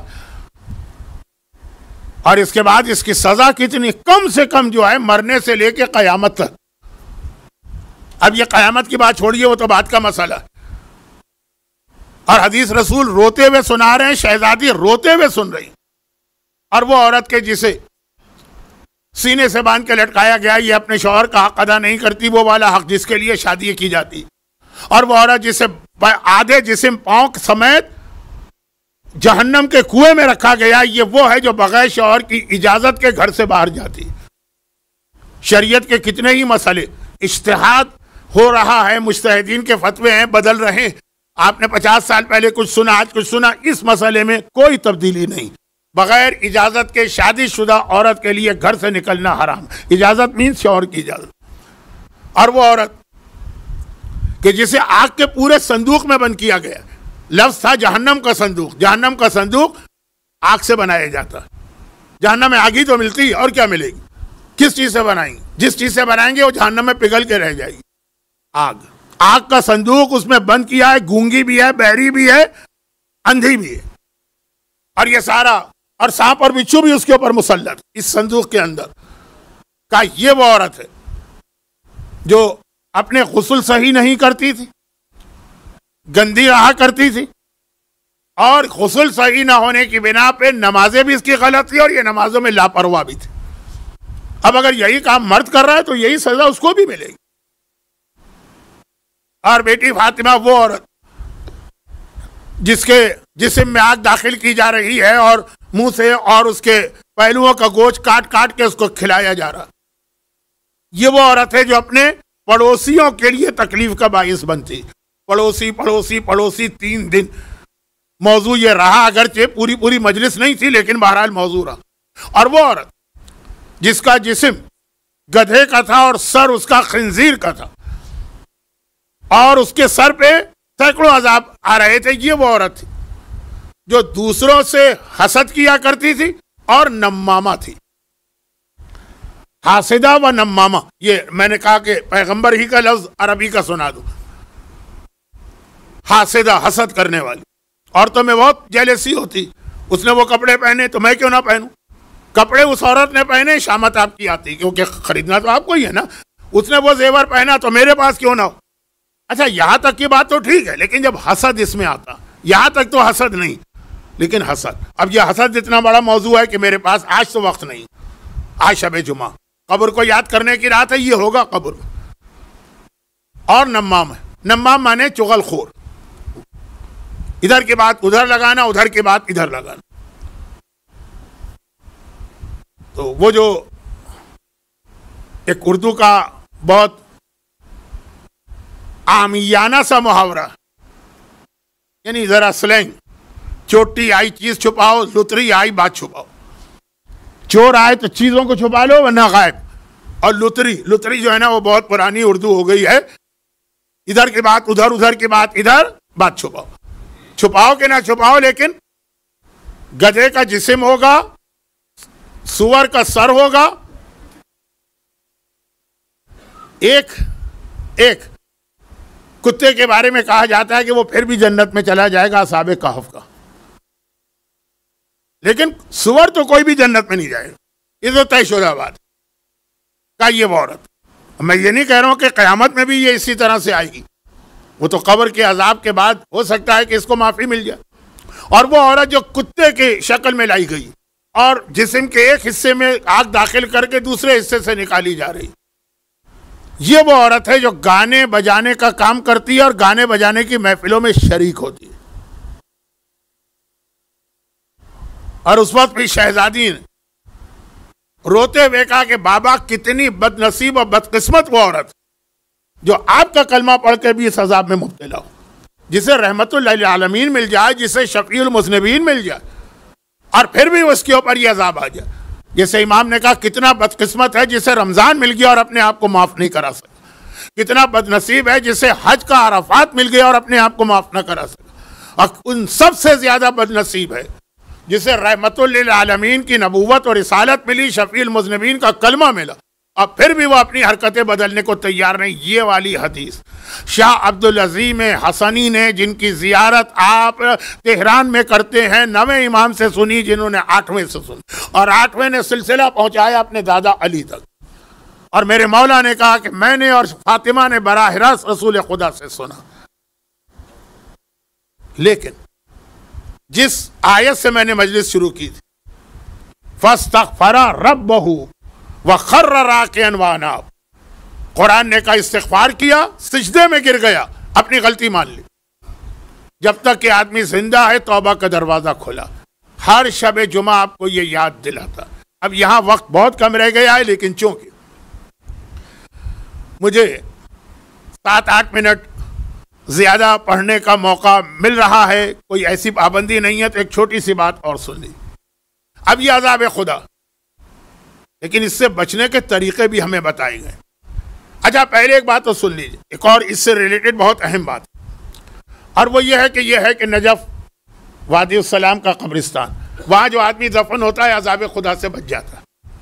اور اس کے بعد اس کی سزا کتنی؟ کم سے کم جو ہے مرنے سے لے کے قیامت تک. اب یہ قیامت کی بات چھوڑیے, وہ تو بات کا مسئلہ ہے. اور حدیث رسول روتے ہوئے سنا رہے ہیں, شہزادی روتے ہوئے سن رہی, اور وہ عورت کے جسے سینے سے باندھ کے لٹکایا گیا, یہ اپنے شوہر کا حق ادا نہیں کرتی, وہ والا حق جس کے لیے شادی کی جاتی. اور وہ عورت جسے آدھے جسم پاؤں سمیت جہنم کے کنویں میں رکھا گیا, یہ وہ ہے جو بغیر شوہر کی اجازت کے گھر سے باہر جاتی. شریعت کے کتنے ہی مسئلے اجتہاد ہو رہا ہے, مجتہدین کے فتوے ہیں, بدل رہے ہیں. آپ نے پچاس سال پہلے کچھ سنا, آج کچھ سنا, اس مسئلے میں کوئی تبدیلی نہیں. بغیر اجازت کے شادی شدہ عورت کے لیے گھر سے نکلنا حرام. اجازت مینس شوہر کی اجازت. اور وہ عورت کہ جسے آگ کے پورے صندوق میں بند کیا گیا, لفظ تھا جہنم کا صندوق. جہنم کا صندوق آگ سے بنایا جاتا ہے. جہنم میں آگ ہی تو ملتی ہے, اور کیا ملے گی؟ کس چیز سے بنائیں گے؟ جس چیز سے بنائیں گے وہ جہنم میں پگھل کے رہ جائے گی. آگ, آگ کا صندوق اس میں بند کیا ہے, گونگی بھی ہے, بہری بھی ہے, اندھی بھی ہے, اور یہ سارا, اور سانپ اور بچھو بھی اس کے اوپر مسلط اس صندوق کے اندر. کا یہ وہ عورت ہے جو اپنے غسل صحیح نہیں کرتی تھی, گندی رہا کرتی تھی, اور غسل صحیح نہ ہونے کی بنا پہ نمازیں بھی اس کی غلط تھی, اور یہ نمازوں میں لاپرواہ بھی تھی. اب اگر یہی کام مرد کر رہا ہے تو یہی سزا اس کو بھی ملے گی. اور بیٹی فاطمہ وہ عورت جس کے جسم میں آگ داخل کی جا رہی ہے, اور منہ سے اور اس کے پہلوؤں کا گوشت کاٹ کاٹ کے اس کو کھلایا جا رہا. یہ وہ عورت ہے جو اپنے پڑوسیوں کے لیے تکلیف کا باعث بنتی. پڑوسی پڑوسی پڑوسی تین دن موضوع یہ رہا, اگرچہ پوری پوری مجلس نہیں تھی, لیکن بہرحال موضوع رہا. اور وہ عورت جس کا جسم گدھے کا تھا اور سر اس کا خنزیر کا تھا, اور اس کے سر پہ سینکڑوں عذاب آ رہے تھے, یہ وہ عورت تھی جو دوسروں سے حسد کیا کرتی تھی اور نمامہ تھی. حاسدہ و نمامہ, یہ میں نے کہا کہ پیغمبر ہی کا لفظ عربی کا سنا دو. حاسدہ, حسد کرنے والی. عورتوں میں بہت جیلسی ہوتی, اس نے وہ کپڑے پہنے تو میں کیوں نہ پہنوں, کپڑے اس عورت نے پہنے شامت آپ کی آتی, کیونکہ خریدنا تو آپ کو ہی ہے نا. اس نے وہ زیور پہنا تو میرے پاس کیوں نہ ہو. اچھا یہاں تک کی بات تو ٹھیک ہے, لیکن جب حسد اس میں آتا, یہاں تک تو حسد نہیں, لیکن حسد, اب یہ حسد اتنا بڑا موضوع ہے کہ میرے پاس آج تو وقت نہیں, آج شب جمعہ, قبر کو یاد کرنے کی رات ہے, یہ ہوگا قبر. اور نمام ہے, نمام مانے چغل خور, ادھر کی بات ادھر لگانا, ادھر کی بات ادھر لگانا. تو وہ جو ایک اردو کا بہت عامیانہ سا محاورہ, یعنی ذرا سلینگ، چوٹی آئی چیز چھپاؤ، لتری آئی بات چھپاؤ. چور آئے تو چیزوں کو چھپا لو ورنہ غائب. اور لتری لتری جو ہے نا وہ بہت پرانی اردو ہو گئی ہے، ادھر کی بات ادھر، ادھر کی بات ادھر، بات چھپاؤ. چھپاؤ کہ نہ چھپاؤ لیکن گدھے کا جسم ہوگا، سور کا سر ہوگا. ایک ایک کتے کے بارے میں کہا جاتا ہے کہ وہ پھر بھی جنت میں چلا جائے گا، اصحاب کہف کا. لیکن سور تو کوئی بھی جنت میں نہیں جائے گا، یہ تو طے شدہ بات کا. یہ وہ عورت، میں یہ نہیں کہہ رہا ہوں کہ قیامت میں بھی یہ اسی طرح سے آئے گی، وہ تو قبر کے عذاب کے بعد ہو سکتا ہے کہ اس کو معافی مل جائے. اور وہ عورت جو کتے کی شکل میں لائی گئی اور جسم کے ایک حصے میں آگ داخل کر کے دوسرے حصے سے نکالی جا رہی، یہ وہ عورت ہے جو گانے بجانے کا کام کرتی ہے اور گانے بجانے کی محفلوں میں شریک ہوتی ہے. اور اس وقت بھی شہزادی نے روتے ہوئے کہا کہ بابا کتنی بد نصیب اور بدقسمت وہ عورت جو آپ کا کلمہ پڑھ کے بھی اس عذاب میں مبتلا ہو، جسے رحمت اللہ للعالمین مل جائے، جسے شفیع المذنبین مل جائے، اور پھر بھی اس کے اوپر یہ عذاب آ جائے. جیسے امام نے کہا کتنا بدقسمت ہے جسے رمضان مل گیا اور اپنے آپ کو معاف نہیں کرا سکا. کتنا بد نصیب ہے جسے حج کا عرفات مل گیا اور اپنے آپ کو معاف نہ کرا سکا. اور ان سب سے زیادہ بد نصیب ہے جسے رحمت للعالمین کی نبوت اور رسالت ملی، شفیع المذنبین کا کلمہ ملا، اور پھر بھی وہ اپنی حرکتیں بدلنے کو تیار نہیں. یہ والی حدیث شاہ عبدالعظیم حسنی نے، جن کی زیارت آپ تہران میں کرتے ہیں، نویں امام سے سنی، جنہوں نے آٹھویں سے سنی، اور آٹھویں نے سلسلہ پہنچایا اپنے دادا علی تک. اور میرے مولا نے کہا کہ میں نے اور فاطمہ نے براہ راست رسول خدا سے سنا. لیکن جس آیت سے میں نے مجلس شروع کی تھی، فاستغفر ربہ وخر راکعا واناب، قرآن نے کہا استغفار کیا، سجدے میں گر گیا، اپنی غلطی مان لی. جب تک کہ آدمی زندہ ہے توبہ کا دروازہ کھلا. ہر شب جمعہ آپ کو یہ یاد دلاتا. اب یہاں وقت بہت کم رہ گیا ہے، لیکن چونکہ مجھے سات آٹھ منٹ زیادہ پڑھنے کا موقع مل رہا ہے، کوئی ایسی پابندی نہیں ہے، تو ایک چھوٹی سی بات اور سن لی. اب یہ عذاب خدا، لیکن اس سے بچنے کے طریقے بھی ہمیں بتائے گئے. اچھا پہلے ایک بات تو سن لیجیے، ایک اور اس سے ریلیٹڈ بہت اہم بات، اور وہ یہ ہے کہ یہ ہے کہ نجف وادی السلام کا قبرستان، وہاں جو آدمی دفن ہوتا ہے عذاب خدا سے بچ جاتا ہے.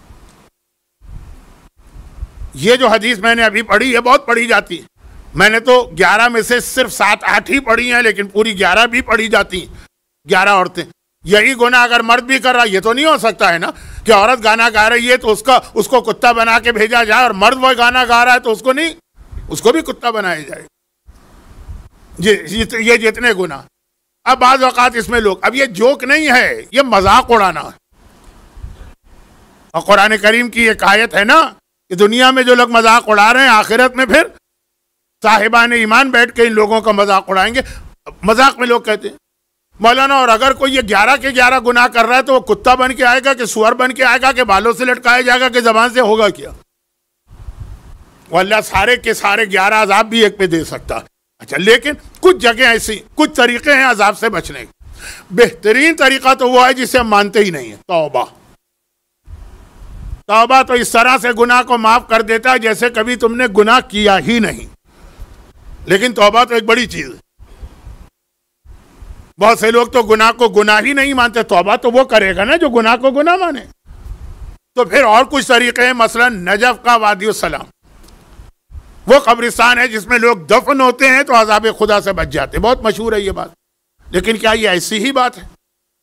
یہ جو حدیث میں نے ابھی پڑھی ہے بہت پڑھی جاتی ہے. میں نے تو گیارہ میں سے صرف سات آٹھ ہی پڑھی ہیں، لیکن پوری گیارہ بھی پڑھی جاتی ہیں. گیارہ عورتیں، یہی گناہ اگر مرد بھی کر رہا، یہ تو نہیں ہو سکتا ہے نا کہ عورت گانا گا رہی ہے تو اس کا اس کو کتا بنا کے بھیجا جائے، اور مرد وہ گانا گا رہا ہے تو اس کو نہیں، اس کو بھی کتا بنایا جائے. یہ جتنے گناہ. اب بعض اوقات اس میں لوگ، اب یہ جوک نہیں ہے، یہ مذاق اڑانا ہے. اور قرآن کریم کی ایک آیت ہے نا کہ دنیا میں جو لوگ مذاق اڑا رہے ہیں آخرت میں پھر صاحبان ایمان بیٹھ کے ان لوگوں کا مذاق اڑائیں گے. مذاق میں لوگ کہتے ہیں مولانا، اور اگر کوئی یہ گیارہ کے گیارہ گناہ کر رہا ہے تو وہ کتا بن کے آئے گا کہ سور بن کے آئے گا کہ بالوں سے لٹکایا جائے گا کہ زبان سے ہوگا کیا؟ وہ اللہ سارے کے سارے گیارہ عذاب بھی ایک پہ دے سکتا ہے. اچھا لیکن کچھ جگہ ایسی، کچھ طریقے ہیں عذاب سے بچنے کے. بہترین طریقہ تو وہ ہے جسے ہم مانتے ہی نہیں ہیں، توبہ. توبہ تو اس طرح سے گناہ کو معاف کر دیتا ہے جیسے کبھی تم نے گناہ کیا ہی نہیں. لیکن توبہ تو ایک بڑی چیز ہے. بہت سے لوگ تو گناہ کو گناہ ہی نہیں مانتے. توبہ تو وہ کرے گا نا جو گناہ کو گناہ مانے. تو پھر اور کچھ طریقے ہیں، مثلا نجف کا وادی السلام، وہ قبرستان ہے جس میں لوگ دفن ہوتے ہیں تو عذاب خدا سے بچ جاتے. بہت مشہور ہے یہ بات. لیکن کیا یہ ایسی ہی بات ہے؟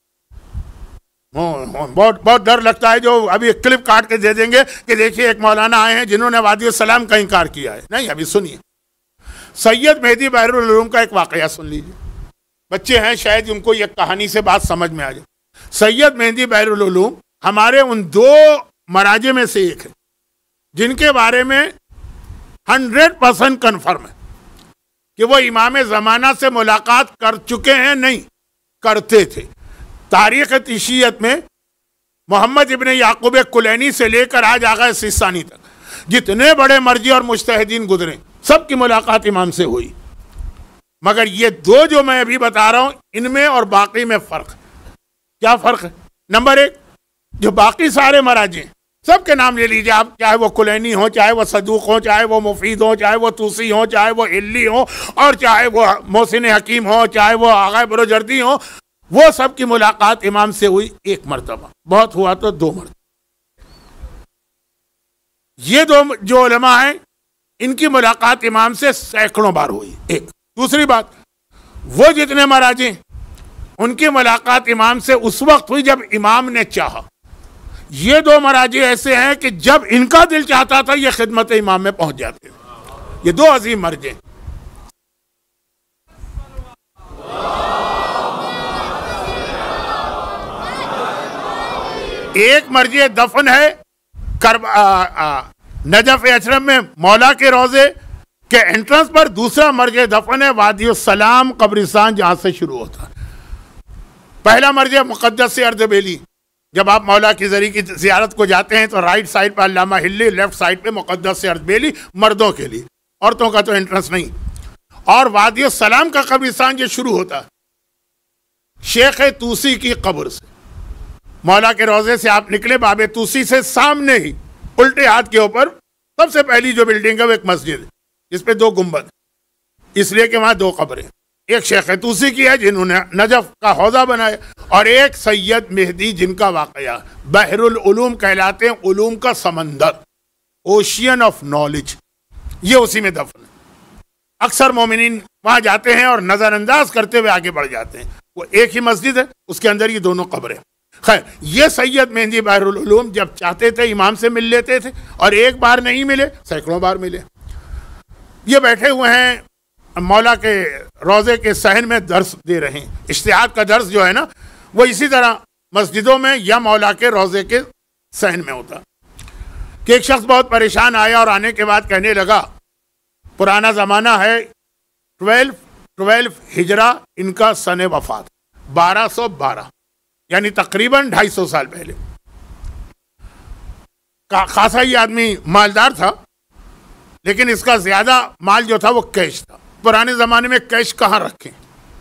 بہت بہت ڈر لگتا ہے جو ابھی ایک کلپ کاٹ کے دے دیں گے کہ دیکھیے ایک مولانا آئے ہیں جنہوں نے وادی السلام کا انکار کیا ہے. نہیں، ابھی سنیے. سید مہدی بحر العلوم کا ایک واقعہ سن لیجیے. بچے ہیں شاید ان کو یہ کہانی سے بات سمجھ میں آ جائے. سید مہدی بحر العلوم ہمارے ان دو مراجع میں سے ایک ہے جن کے بارے میں ہنڈریڈ پرسنٹ کنفرم ہے کہ وہ امام زمانہ سے ملاقات کر چکے ہیں، نہیں کرتے تھے. تاریخ تیشیت میں محمد ابن یعقوب کلینی سے لے کر آج آغا سیستانی تک جتنے بڑے مرجع اور مجتہدین گزرے سب کی ملاقات امام سے ہوئی. مگر یہ دو جو میں ابھی بتا رہا ہوں ان میں اور باقی میں فرق. کیا فرق ہے؟ نمبر ایک، جو باقی سارے مراجع سب کے نام لے لیجیے آپ، چاہے وہ کلینی ہوں، چاہے وہ صدوق ہوں، چاہے وہ مفید ہوں، چاہے وہ توسی ہوں، چاہے وہ علی ہوں، اور چاہے وہ محسن حکیم ہوں، چاہے وہ آغا بروجردی ہوں، وہ سب کی ملاقات امام سے ہوئی ایک مرتبہ، بہت ہوا تو دو مرتبہ. یہ دو جو علماء ہیں ان کی ملاقات امام سے سینکڑوں بار ہوئی. ایک دوسری بات، وہ جتنے مراجع ان کی ملاقات امام سے اس وقت ہوئی جب امام نے چاہا. یہ دو مراجع ایسے ہیں کہ جب ان کا دل چاہتا تھا یہ خدمت امام میں پہنچ جاتے. یہ دو عظیم مرجع. ایک مرجع دفن ہے نجف اشرف میں مولا کے روضے کے انٹرنس پر، دوسرا مرجع دفن ہے وادی السلام قبرستان جہاں سے شروع ہوتا ہے. پہلا مرجع مقدس سے ارد بیلی، جب آپ مولا کی زری کی زیارت کو جاتے ہیں تو رائٹ سائڈ پہ علامہ ہلی، لیفٹ سائڈ پہ مقدس سے ارد بیلی مردوں کے لیے، عورتوں کا تو انٹرنس نہیں. اور وادی السلام کا قبرستان جو شروع ہوتا ہے شیخ توسی کی قبر سے. مولا کے روضے سے آپ نکلے، باب توسی سے سامنے ہی الٹے ہاتھ کے اوپر سب سے پہلی جو بلڈنگ ہے وہ ایک مسجد ہے جس پہ دو گنبد، اس لیے کہ وہاں دو قبریں، ایک شیخ توسی کی ہے جنہوں نے نجف کا حوضہ بنایا، اور ایک سید مہدی جن کا واقعہ بحر العلوم کہلاتے ہیں، علوم کا سمندر، اوشین آف نالج، یہ اسی میں دفن ہے. اکثر مومنین وہاں جاتے ہیں اور نظر انداز کرتے ہوئے آگے بڑھ جاتے ہیں. وہ ایک ہی مسجد ہے، اس کے اندر یہ دونوں قبریں. خیر، یہ سید مہدی بحر العلوم جب چاہتے تھے امام سے مل لیتے تھے، اور ایک بار نہیں ملے سینکڑوں بار ملے. یہ بیٹھے ہوئے ہیں مولا کے روضے کے صحن میں درس دے رہے ہیں. اجتہاد کا درس جو ہے نا وہ اسی طرح مسجدوں میں یا مولا کے روضے کے صحن میں ہوتا کہ ایک شخص بہت پریشان آیا اور آنے کے بعد کہنے لگا، پرانا زمانہ ہے، ٹویلو ٹویلو ہجرہ ان کا سن وفات، بارہ سو بارہ یعنی تقریباً ڈھائی سو سال پہلے. خاصا یہ آدمی مالدار تھا، لیکن اس کا زیادہ مال جو تھا وہ کیش تھا. پرانے زمانے میں کیش کہاں رکھیں؟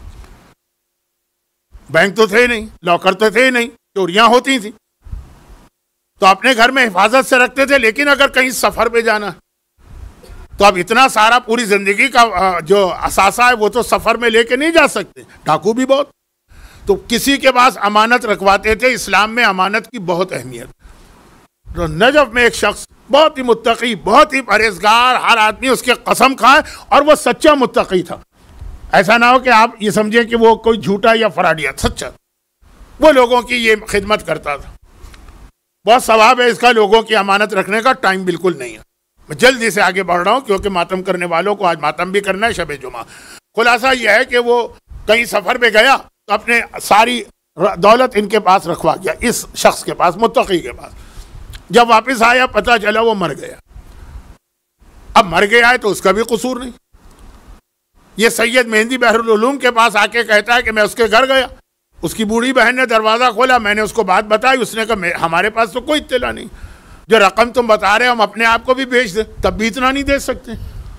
بینک تو تھے نہیں، لاکر تو تھے نہیں، چوریاں ہوتی تھیں، تو اپنے گھر میں حفاظت سے رکھتے تھے. لیکن اگر کہیں سفر پہ جانا تو اب اتنا سارا پوری زندگی کا جو اثاثہ ہے وہ تو سفر میں لے کے نہیں جا سکتے، ڈاکو بھی بہت، تو کسی کے پاس امانت رکھواتے تھے. اسلام میں امانت کی بہت اہمیت. تو نجف میں ایک شخص بہت ہی متقی، بہت ہی پرہیزگار، ہر آدمی اس کے قسم کھائے، اور وہ سچا متقی تھا. ایسا نہ ہو کہ آپ یہ سمجھیں کہ وہ کوئی جھوٹا یا فراڈیا، سچا. وہ لوگوں کی یہ خدمت کرتا تھا. بہت ثواب ہے اس کا، لوگوں کی امانت رکھنے کا ٹائم بالکل نہیں ہے. میں جلدی سے آگے بڑھ رہا ہوں کیونکہ ماتم کرنے والوں کو آج ماتم بھی کرنا ہے، شب جمعہ. خلاصہ یہ ہے کہ وہ کہیں سفر پہ گیا تو اپنے ساری دولت ان کے پاس رکھوا گیا، اس شخص کے پاس، متقی کے پاس. جب واپس آیا پتہ چلا وہ مر گیا. اب مر گیا ہے تو اس کا بھی قصور نہیں. یہ سید مہدی بحر العلوم کے پاس آ کے کہتا ہے کہ میں اس کے گھر گیا، اس کی بوڑھی بہن نے دروازہ کھولا، میں نے اس کو بات بتائی، اس نے کہا ہمارے پاس تو کوئی اطلاع نہیں، جو رقم تم بتا رہے ہو ہم اپنے آپ کو بھی بھیج دیں، تب بھی اتنا نہیں دے سکتے.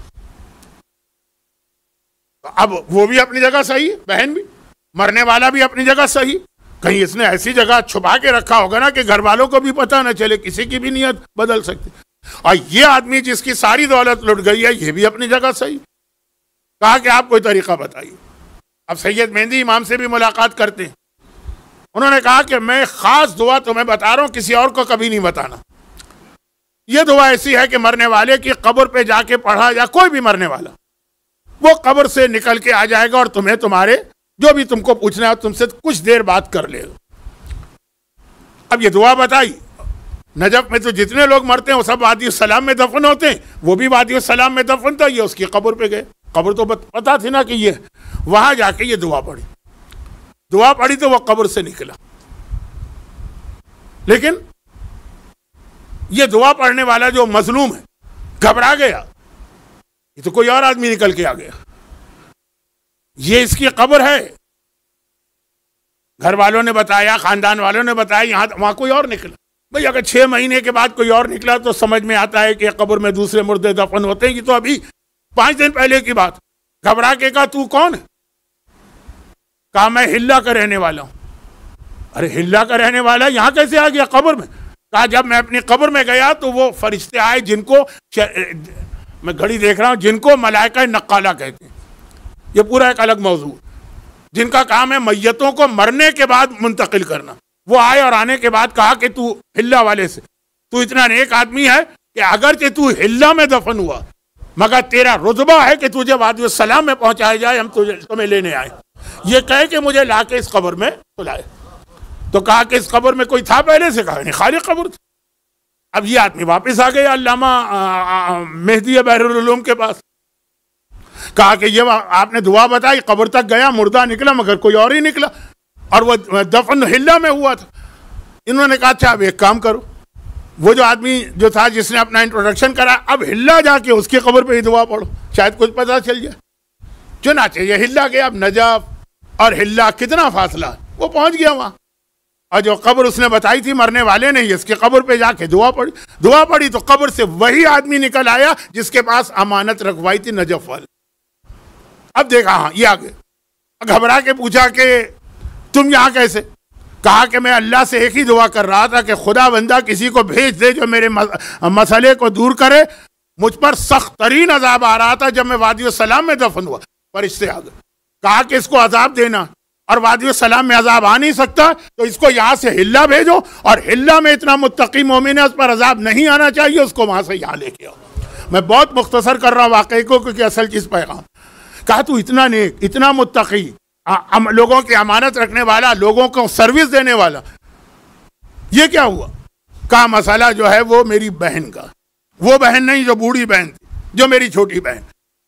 اب وہ بھی اپنی جگہ صحیح، بہن بھی، مرنے والا بھی اپنی جگہ صحیح. کہیں اس نے ایسی جگہ چھپا کے رکھا ہوگا نا کہ گھر والوں کو بھی پتہ نہ چلے، کسی کی بھی نیت بدل سکتی. اور یہ آدمی جس کی ساری دولت لٹ گئی ہے یہ بھی اپنی جگہ صحیح. کہا کہ آپ کوئی طریقہ بتائیے. اب سید مہدی امام سے بھی ملاقات کرتے ہیں. انہوں نے کہا کہ میں خاص دعا تمہیں بتا رہا ہوں، کسی اور کو کبھی نہیں بتانا. یہ دعا ایسی ہے کہ مرنے والے کی قبر پہ جا کے پڑھا، یا کوئی بھی مرنے والا وہ قبر سے نکل کے آ جائے گا اور تمہیں تمہارے جو بھی تم کو پوچھنا ہے تم سے کچھ دیر بات کر لے گا. اب یہ دعا بتائی. نجف میں تو جتنے لوگ مرتے ہیں وہ سب وادی السلام میں دفن ہوتے ہیں، وہ بھی وادی السلام میں دفن تھا. یہ اس کی قبر پہ گئے، قبر تو پتا تھی نا کہ یہ، وہاں جا کے یہ دعا پڑھی. دعا پڑھی تو وہ قبر سے نکلا. لیکن یہ دعا پڑھنے والا جو مظلوم ہے گھبرا گیا، یہ تو کوئی اور آدمی نکل کے آ گیا، یہ اس کی قبر ہے. گھر والوں نے بتایا، خاندان والوں نے بتایا، یہاں وہاں کوئی اور نکلا. بھئی اگر چھ مہینے کے بعد کوئی اور نکلا تو سمجھ میں آتا ہے کہ قبر میں دوسرے مردے دفن ہوتے ہیں. یہ تو ابھی پانچ دن پہلے کی بات. گھبرا کے کہا تو کون ہے؟ کہا میں ہلا کا رہنے والا ہوں۔ ارے ہلا کا رہنے والا یہاں کیسے آ گیا قبر میں؟ کہا جب میں اپنی قبر میں گیا تو وہ فرشتے آئے جن کو میں گھڑی دیکھ رہا ہوں، جن کو ملائکہ نقالہ کہتے ہیں، یہ پورا ایک الگ موضوع، جن کا کام ہے میتوں کو مرنے کے بعد منتقل کرنا۔ وہ آئے اور آنے کے بعد کہا کہ تو ہلا والے سے، تو اتنا نیک آدمی ہے کہ اگرچہ تو ہلا میں دفن ہوا مگر تیرا رتبہ ہے کہ تجھے وادی السلام میں پہنچایا جائے، ہم تجھے تمہیں لینے آئے۔ یہ کہے کہ مجھے لا کے اس قبر میں سلائے۔ تو کہا کہ اس قبر میں کوئی تھا پہلے سے؟ کہا نہیں، خالی قبر تھی۔ اب یہ آدمی واپس آ گیا علامہ مہدی بحر العلوم کے پاس، کہا کہ یہ آپ نے دعا بتائی، قبر تک گیا، مردہ نکلا مگر کوئی اور ہی نکلا، اور وہ دفن ہلا میں ہوا تھا۔ انہوں نے کہا اچھا اب ایک کام کرو، وہ جو آدمی جو تھا جس نے اپنا انٹروڈکشن کرا، اب ہلا جا کے اس کی قبر پہ ہی دعا پڑھو، شاید کچھ پتہ چل جائے۔ چنانچہ یہ ہلا گیا۔ اب نجف اور ہلا کتنا فاصلہ، وہ پہنچ گیا وہاں، اور جو قبر اس نے بتائی تھی مرنے والے نے، اس کی قبر پہ جا کے دعا پڑھی۔ دعا پڑھی تو قبر سے وہی آدمی نکل آیا جس کے پاس امانت رکھوائی تھی نجف والے۔ اب دیکھا ہاں یہ آگے گھبرا کے پوچھا کہ تم یہاں کیسے؟ کہا کہ میں اللہ سے ایک ہی دعا کر رہا تھا کہ خدا بندہ کسی کو بھیج دے جو میرے مسئلے کو دور کرے، مجھ پر سخت ترین عذاب آ رہا تھا جب میں وادی السلام میں دفن ہوا۔ فرشتے آ گئے، کہا کہ اس کو عذاب دینا، اور وادی السلام میں عذاب آ نہیں سکتا تو اس کو یہاں سے ہلا بھیجو، اور ہلا میں اتنا متقی مومن ہے اس پر عذاب نہیں آنا چاہیے، اس کو وہاں سے یہاں لے کے آؤ۔ میں بہت مختصر کر رہا ہوں واقعے کو کیونکہ اصل چیز پیغام۔ کہا تو اتنا نیک، اتنا متقی، لوگوں کی امانت رکھنے والا، لوگوں کو سروس دینے والا، یہ کیا ہوا؟ کہا مسئلہ جو ہے وہ میری بہن کا، وہ بہن نہیں جو بوڑھی بہن تھی، جو میری چھوٹی بہن،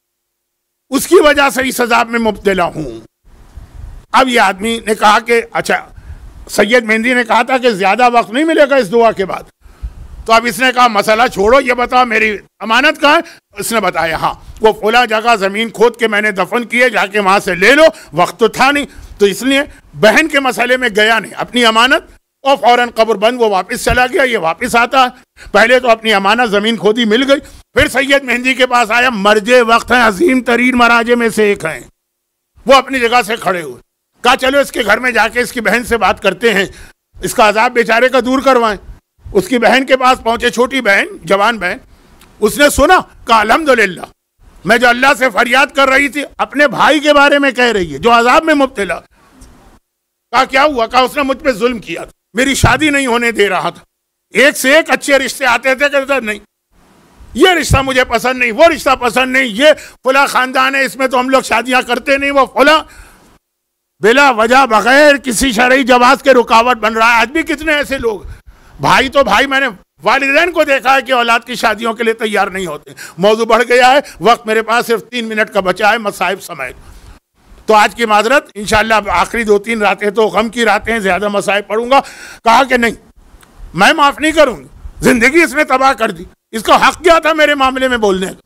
اس کی وجہ سے اس عذاب میں مبتلا ہوں۔ اب یہ آدمی نے کہا کہ اچھا، سید مہندی نے کہا تھا کہ زیادہ وقت نہیں ملے گا اس دعا کے بعد، تو اب اس نے کہا مسئلہ چھوڑو، یہ بتاؤ میری امانت کہاں ہے؟ اس نے بتایا ہاں وہ فلاں جگہ زمین کھود کے میں نے دفن کیے، جا کے وہاں سے لے لو، وقت تو تھا نہیں، تو اس لیے بہن کے مسئلے میں گیا نہیں، اپنی امانت، اور فوراً قبر بند، وہ واپس چلا گیا۔ یہ واپس آتا ہے، پہلے تو اپنی امانت زمین کھودی مل گئی، پھر سید مہندی کے پاس آیا، مرجے وقت ہیں، عظیم ترین مراجے میں سے ایک ہیں، وہ اپنی جگہ سے کھڑے ہوئے، کہا چلو اس کے گھر میں جا کے اس کی بہن سے بات کرتے ہیں، اس کا عذاب بیچارے کا دور کروائیں۔ اس کی بہن کے پاس پہنچے، چھوٹی بہن، جوان بہن، اس نے سنا، کہا الحمدللہ، میں جو اللہ سے فریاد کر رہی تھی اپنے بھائی کے بارے میں کہہ رہی ہے جو عذاب میں مبتلا۔ کہا کیا ہوا؟ کہا اس نے مجھ پہ ظلم کیا تھا، میری شادی نہیں ہونے دے رہا تھا، ایک سے ایک اچھے رشتے آتے تھے، کہتا نہیں یہ رشتہ مجھے پسند نہیں، وہ رشتہ پسند نہیں، یہ فلاں خاندان ہے اس میں تو ہم لوگ شادیاں کرتے نہیں، وہ فلاں، بلا وجہ بغیر کسی شرعی جواز کے رکاوٹ بن رہا ہے۔ آج بھی کتنے ایسے لوگ، بھائی تو بھائی، میں نے والدین کو دیکھا ہے کہ اولاد کی شادیوں کے لیے تیار نہیں ہوتے۔ موضوع بڑھ گیا ہے، وقت میرے پاس صرف تین منٹ کا بچا ہے مصائب سمیت، تو آج کی معذرت، انشاءاللہ آخری دو تین راتیں تو غم کی راتیں، زیادہ مصائب پڑھوں گا۔ کہا کہ نہیں، میں معاف نہیں کروں گی، زندگی اس نے تباہ کر دی، اس کا حق کیا تھا میرے معاملے میں بولنے کا؟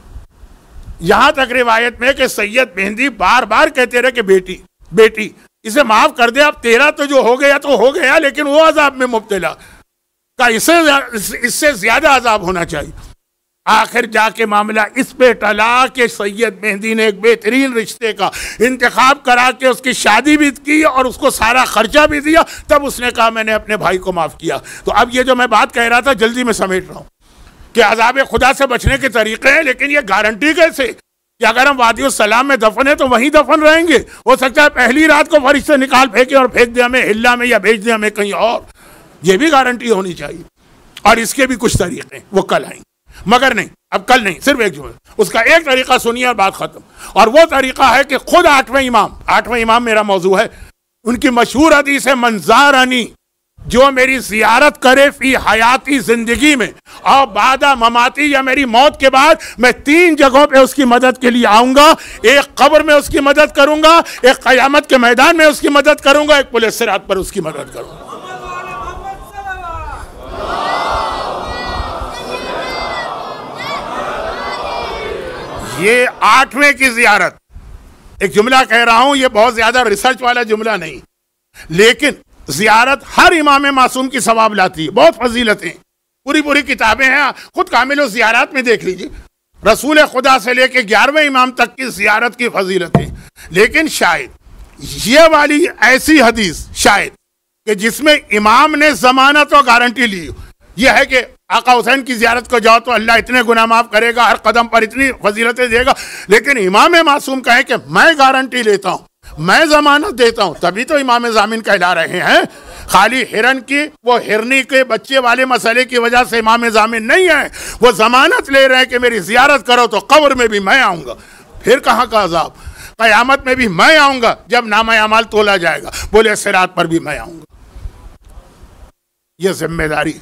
یہاں تک روایت میں کہ سید مہندی بار بار کہتے رہے کہ بیٹی بیٹی اسے معاف کر دے، اب تیرا تو جو ہو گیا تو ہو گیا، لیکن وہ عذاب میں مبتلا، کا اسے اس سے زیادہ عذاب ہونا چاہیے۔ آخر جا کے معاملہ اس پہ ٹلا کہ سید مہندی نے ایک بہترین رشتے کا انتخاب کرا کے اس کی شادی بھی کی اور اس کو سارا خرچہ بھی دیا، تب اس نے کہا میں نے اپنے بھائی کو معاف کیا۔ تو اب یہ جو میں بات کہہ رہا تھا جلدی میں سمیٹ رہا ہوں کہ عذاب خدا سے بچنے کے طریقے ہیں، لیکن یہ گارنٹی کیسے کہ اگر ہم وادی السلام میں دفن ہیں تو وہیں دفن رہیں گے؟ ہو سکتا ہے پہلی رات کو فرشتے نکال پھینکے اور پھینک دے ہمیں ہلا میں، یا بھیج دے ہمیں کہیں اور، یہ بھی گارنٹی ہونی چاہیے۔ اور اس کے بھی کچھ طریقے ہیں، وہ کل آئیں گے، مگر نہیں، اب کل نہیں، صرف ایک جملہ، اس کا ایک طریقہ سنیے اور بات ختم۔ اور وہ طریقہ ہے کہ خود آٹھویں امام، آٹھویں امام میرا موضوع ہے، ان کی مشہور حدیث ہے من زارنی، جو میری زیارت کرے فی حیاتی زندگی میں اور بعد مماتی یا میری موت کے بعد، میں تین جگہوں پہ اس کی مدد کے لیے آؤں گا۔ ایک قبر میں اس کی مدد کروں گا، ایک قیامت کے میدان میں اس کی مدد کروں گا، ایک پل صراط پر اس کی مدد کروں گا۔ یہ آٹھویں کی زیارت، ایک جملہ کہہ رہا ہوں، یہ بہت زیادہ ریسرچ والا جملہ نہیں، لیکن زیارت ہر امام معصوم کی ثواب لاتی ہے، بہت فضیلتیں، پوری پوری کتابیں ہیں، خود کامل الزیارات میں دیکھ لیجئے، رسول خدا سے لے کے گیارہویں امام تک کی زیارت کی فضیلتیں. لیکن شاید یہ والی ایسی حدیث شاید کہ جس میں امام نے ضمانت و گارنٹی لی، یہ ہے کہ آقا حسین کی زیارت کو جاؤ تو اللہ اتنے گناہ معاف کرے گا، ہر قدم پر اتنی فضیلتیں دے گا. لیکن امام معصوم کہے کہ میں گارنٹی لیتا ہوں، میں ضمانت دیتا ہوں، تبھی تو امام ضامن کہلا رہے ہیں. خالی ہرن کی وہ ہرنی کے بچے والے مسئلے کی وجہ سے امام ضامن نہیں ہے، وہ ضمانت لے رہے ہیں کہ میری زیارت کرو تو قبر میں بھی میں آؤں گا. پھر کہاں کا عذاب؟ قیامت میں بھی میں آؤں گا، جب نامہ اعمال تولا جائے گا بولے صراط پر بھی میں آؤں گا. یہ ذمہ داری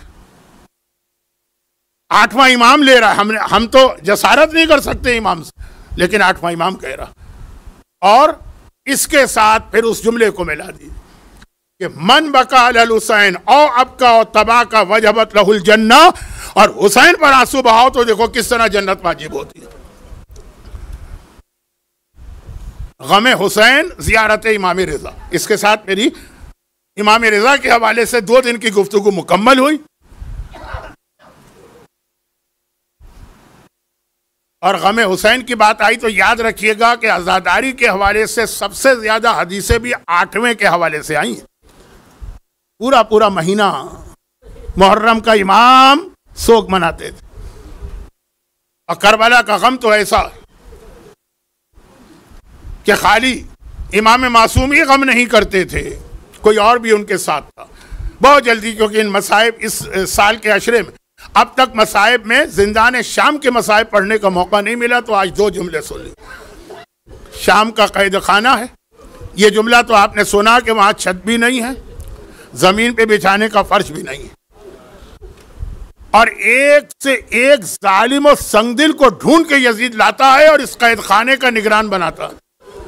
آٹھواں امام لے رہا ہے. ہم نے ہم تو جسارت نہیں کر سکتے امام سے، لیکن آٹھواں امام کہہ رہا. اور اس کے ساتھ پھر اس جملے کو ملا دی کہ من بکا علی الحسین او ابکا او تبا کا وجبت لہ الجنہ، اور حسین پر آنسو بہاؤ تو دیکھو کس طرح جنت واجب ہوتی ہے. غم حسین زیارت امام رضا. اس کے ساتھ میری امام رضا کے حوالے سے دو دن کی گفتگو مکمل ہوئی. اور غم حسین کی بات آئی تو یاد رکھیے گا کہ عزاداری کے حوالے سے سب سے زیادہ حدیثیں بھی آٹھویں کے حوالے سے آئی ہیں. پورا پورا مہینہ محرم کا امام سوگ مناتے تھے. اور کربلا کا غم تو ایسا کہ خالی امام معصوم ہی غم نہیں کرتے تھے، کوئی اور بھی ان کے ساتھ تھا. بہت جلدی، کیونکہ ان مصائب اس سال کے عشرے میں اب تک مصائب میں زندان شام کے مصائب پڑھنے کا موقع نہیں ملا، تو آج دو جملے سن لی. شام کا قید خانہ ہے، یہ جملہ تو آپ نے سنا کہ وہاں چھت بھی نہیں ہے، زمین پہ بچھانے کا فرش بھی نہیں ہے، اور ایک سے ایک ظالم و سنگدل کو ڈھونڈ کے یزید لاتا ہے اور اس قید خانے کا نگران بناتا ہے.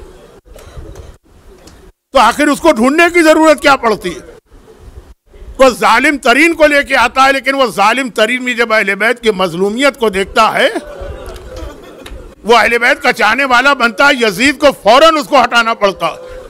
تو آخر اس کو ڈھونڈنے کی ضرورت کیا پڑتی ہے؟ وہ ظالم ترین کو لے کے آتا ہے، لیکن وہ ظالم ترین بھی جب اہل بیت کی مظلومیت کو دیکھتا ہے، وہ اہل بیت کا چاہنے والا بنتا ہے، یزید کو فوراً اس کو ہٹانا پڑتا.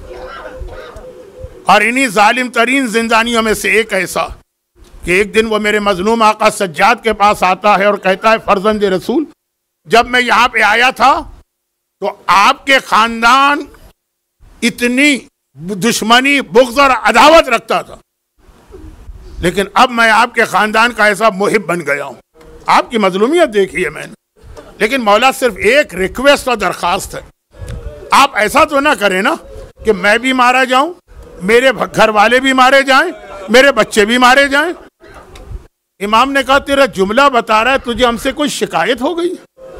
اور انہی ظالم ترین زندانیوں میں سے ایک ایسا کہ ایک دن وہ میرے مظلوم آقا سجاد کے پاس آتا ہے اور کہتا ہے فرزند رسول، جب میں یہاں پہ آیا تھا تو آپ کے خاندان اتنی دشمنی، بغض اور عداوت رکھتا تھا، لیکن اب میں آپ کے خاندان کا ایسا محب بن گیا ہوں. آپ کی مظلومیت دیکھی ہے میں نے، لیکن مولا صرف ایک ریکویسٹ اور درخواست ہے، آپ ایسا تو نہ کریں نا کہ میں بھی مارا جاؤں، میرے گھر والے بھی مارے جائیں، میرے بچے بھی مارے جائیں. امام نے کہا تیرا جملہ بتا رہا ہے تجھے ہم سے کوئی شکایت ہو گئی؟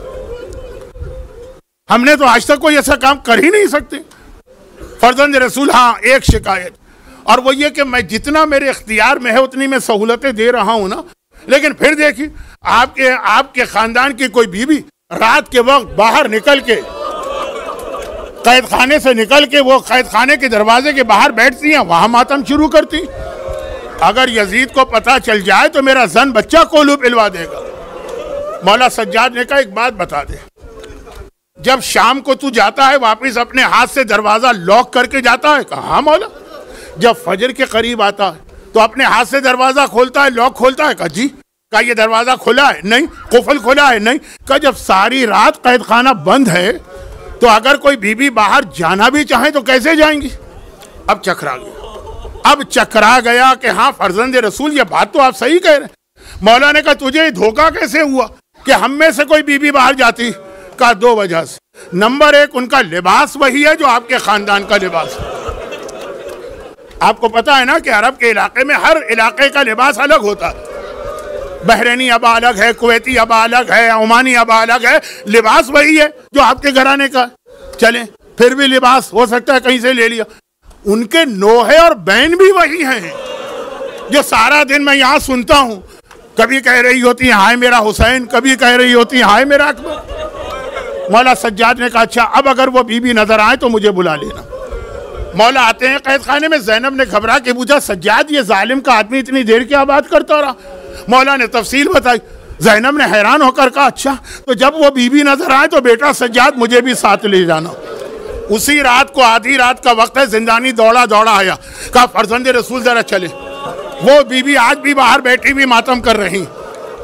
ہم نے تو آج تک کوئی ایسا کام کر ہی نہیں سکتے. فرزند رسول، ہاں ایک شکایت، اور وہ یہ کہ میں جتنا میرے اختیار میں ہے اتنی میں سہولتیں دے رہا ہوں نا، لیکن پھر دیکھیں آپ کے آپ کے خاندان کی کوئی بیوی رات کے وقت باہر نکل کے، قید خانے سے نکل کے وہ قید خانے کے دروازے کے باہر بیٹھتی ہیں، وہاں ماتم شروع کرتی. اگر یزید کو پتہ چل جائے تو میرا زن بچہ کولو پلوا دے گا. مولا سجاد نے کہا ایک بات بتا دے، جب شام کو تو جاتا ہے واپس اپنے ہاتھ سے دروازہ لاک کر کے جاتا ہے؟ کہا ہاں مولا. جب فجر کے قریب آتا ہے تو اپنے ہاتھ سے دروازہ کھولتا ہے، لاک کھولتا ہے؟ کہا جی. کہا یہ دروازہ کھلا ہے؟ نہیں. قفل کھلا ہے؟ نہیں. کہا جب ساری رات قید خانہ بند ہے تو اگر کوئی بی بی باہر جانا بھی چاہیں تو کیسے جائیں گی؟ اب چکرا گیا اب چکرا گیا کہ ہاں فرزند رسول یہ بات تو آپ صحیح کہہ رہے ہیں. مولا نے کہا تجھے دھوکہ کیسے ہوا کہ ہم میں سے کوئی بی بی باہر جاتی؟ کہا دو وجہ سے. نمبر ایک، ان کا لباس وہی ہے جو آپ کے خاندان کا لباس ہے. آپ کو پتا ہے نا کہ عرب کے علاقے میں ہر علاقے کا لباس الگ ہوتا ہے. بحرینی ابا الگ ہے، کویتی ابا الگ ہے، عمانی ابا الگ ہے، لباس وہی ہے جو آپ کے گھرانے کا. چلیں پھر بھی لباس ہو سکتا ہے کہیں سے لے لیا. ان کے نوحے اور بہن بھی وہی ہیں جو سارا دن میں یہاں سنتا ہوں، کبھی کہہ رہی ہوتی ہیں ہائے میرا حسین، کبھی کہہ رہی ہوتی ہیں ہائے میرا اکبر. مولا سجاد نے کہا اچھا اب اگر وہ بی بی نظر آئے تو مجھے بلا لینا. مولا آتے ہیں قید خانے میں. زینب نے گھبرا کے پوچھا سجاد یہ ظالم کا آدمی اتنی دیر کیا بات کرتا رہا؟ مولا نے تفصیل بتائی. زینب نے حیران ہو کر کہا اچھا تو جب وہ بی بی نظر آئے تو بیٹا سجاد مجھے بھی ساتھ لے جانا. اسی رات کو آدھی رات کا وقت ہے، زندانی دوڑا دوڑا آیا، کہا فرزند رسول ذرا چلے. وہ بی بی آج بھی باہر بیٹھی بھی ماتم کر رہی.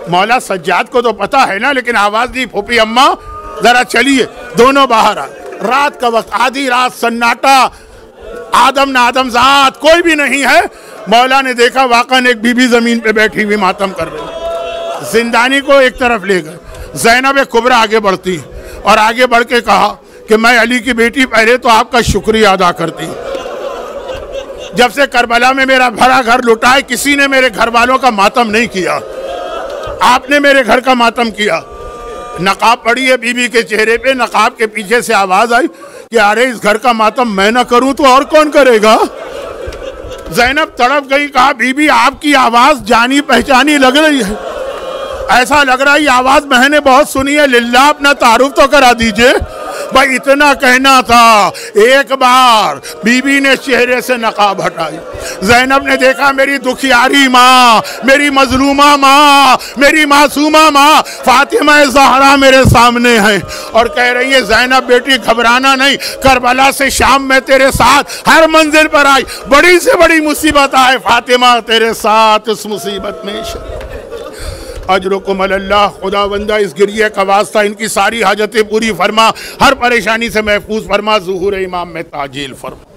مولا سجاد کو تو پتا ہے نا، لیکن آواز دی پھوپھی اماں ذرا چلیے. دونوں باہر آئے. رات کا وقت، آدھی رات، سناٹا، آدم نہ آدم ذات کوئی بھی نہیں ہے. مولا نے دیکھا واقعاً ایک بی بی زمین پہ بیٹھی ہوئی ماتم کر رہی. زندانی کو ایک طرف لے گئے. زینب کبریٰ آگے بڑھتی اور آگے بڑھ کے کہا کہ میں علی کی بیٹی پہلے تو آپ کا شکریہ ادا کرتی ہوں. جب سے کربلا میں میرا بھرا گھر لٹائے کسی نے میرے گھر والوں کا ماتم نہیں کیا، آپ نے میرے گھر کا ماتم کیا. نقاب پڑی ہے بی بی کے چہرے پہ. نقاب کے پیچھے سے آواز آئی کہ ارے اس گھر کا ماتم میں نہ کروں تو اور کون کرے گا؟ زینب تڑپ گئی. کہا بی بی آپ کی آواز جانی پہچانی لگ رہی ہے، ایسا لگ رہا ہے یہ آواز میں نے بہت سنی ہے. للہ اپنا تعارف تو کرا دیجئے. بھائی اتنا کہنا تھا. ایک بار بی بی نے چہرے سے نقاب ہٹائی. زینب نے دیکھا میری دکھیاری ماں، میری مظلومہ ماں، میری معصومہ ماں فاطمہ زہرا میرے سامنے ہے اور کہہ رہی ہے زینب بیٹی گھبرانا نہیں، کربلا سے شام میں تیرے ساتھ ہر منزل پر آئی، بڑی سے بڑی مصیبت آئے فاطمہ تیرے ساتھ اس مصیبت میں شریک. اجرکم اللہ. خدا بندہ اس گریہ کا واسطہ ان کی ساری حاجتیں پوری فرما، ہر پریشانی سے محفوظ فرما، ظہور امام میں تعجیل فرما.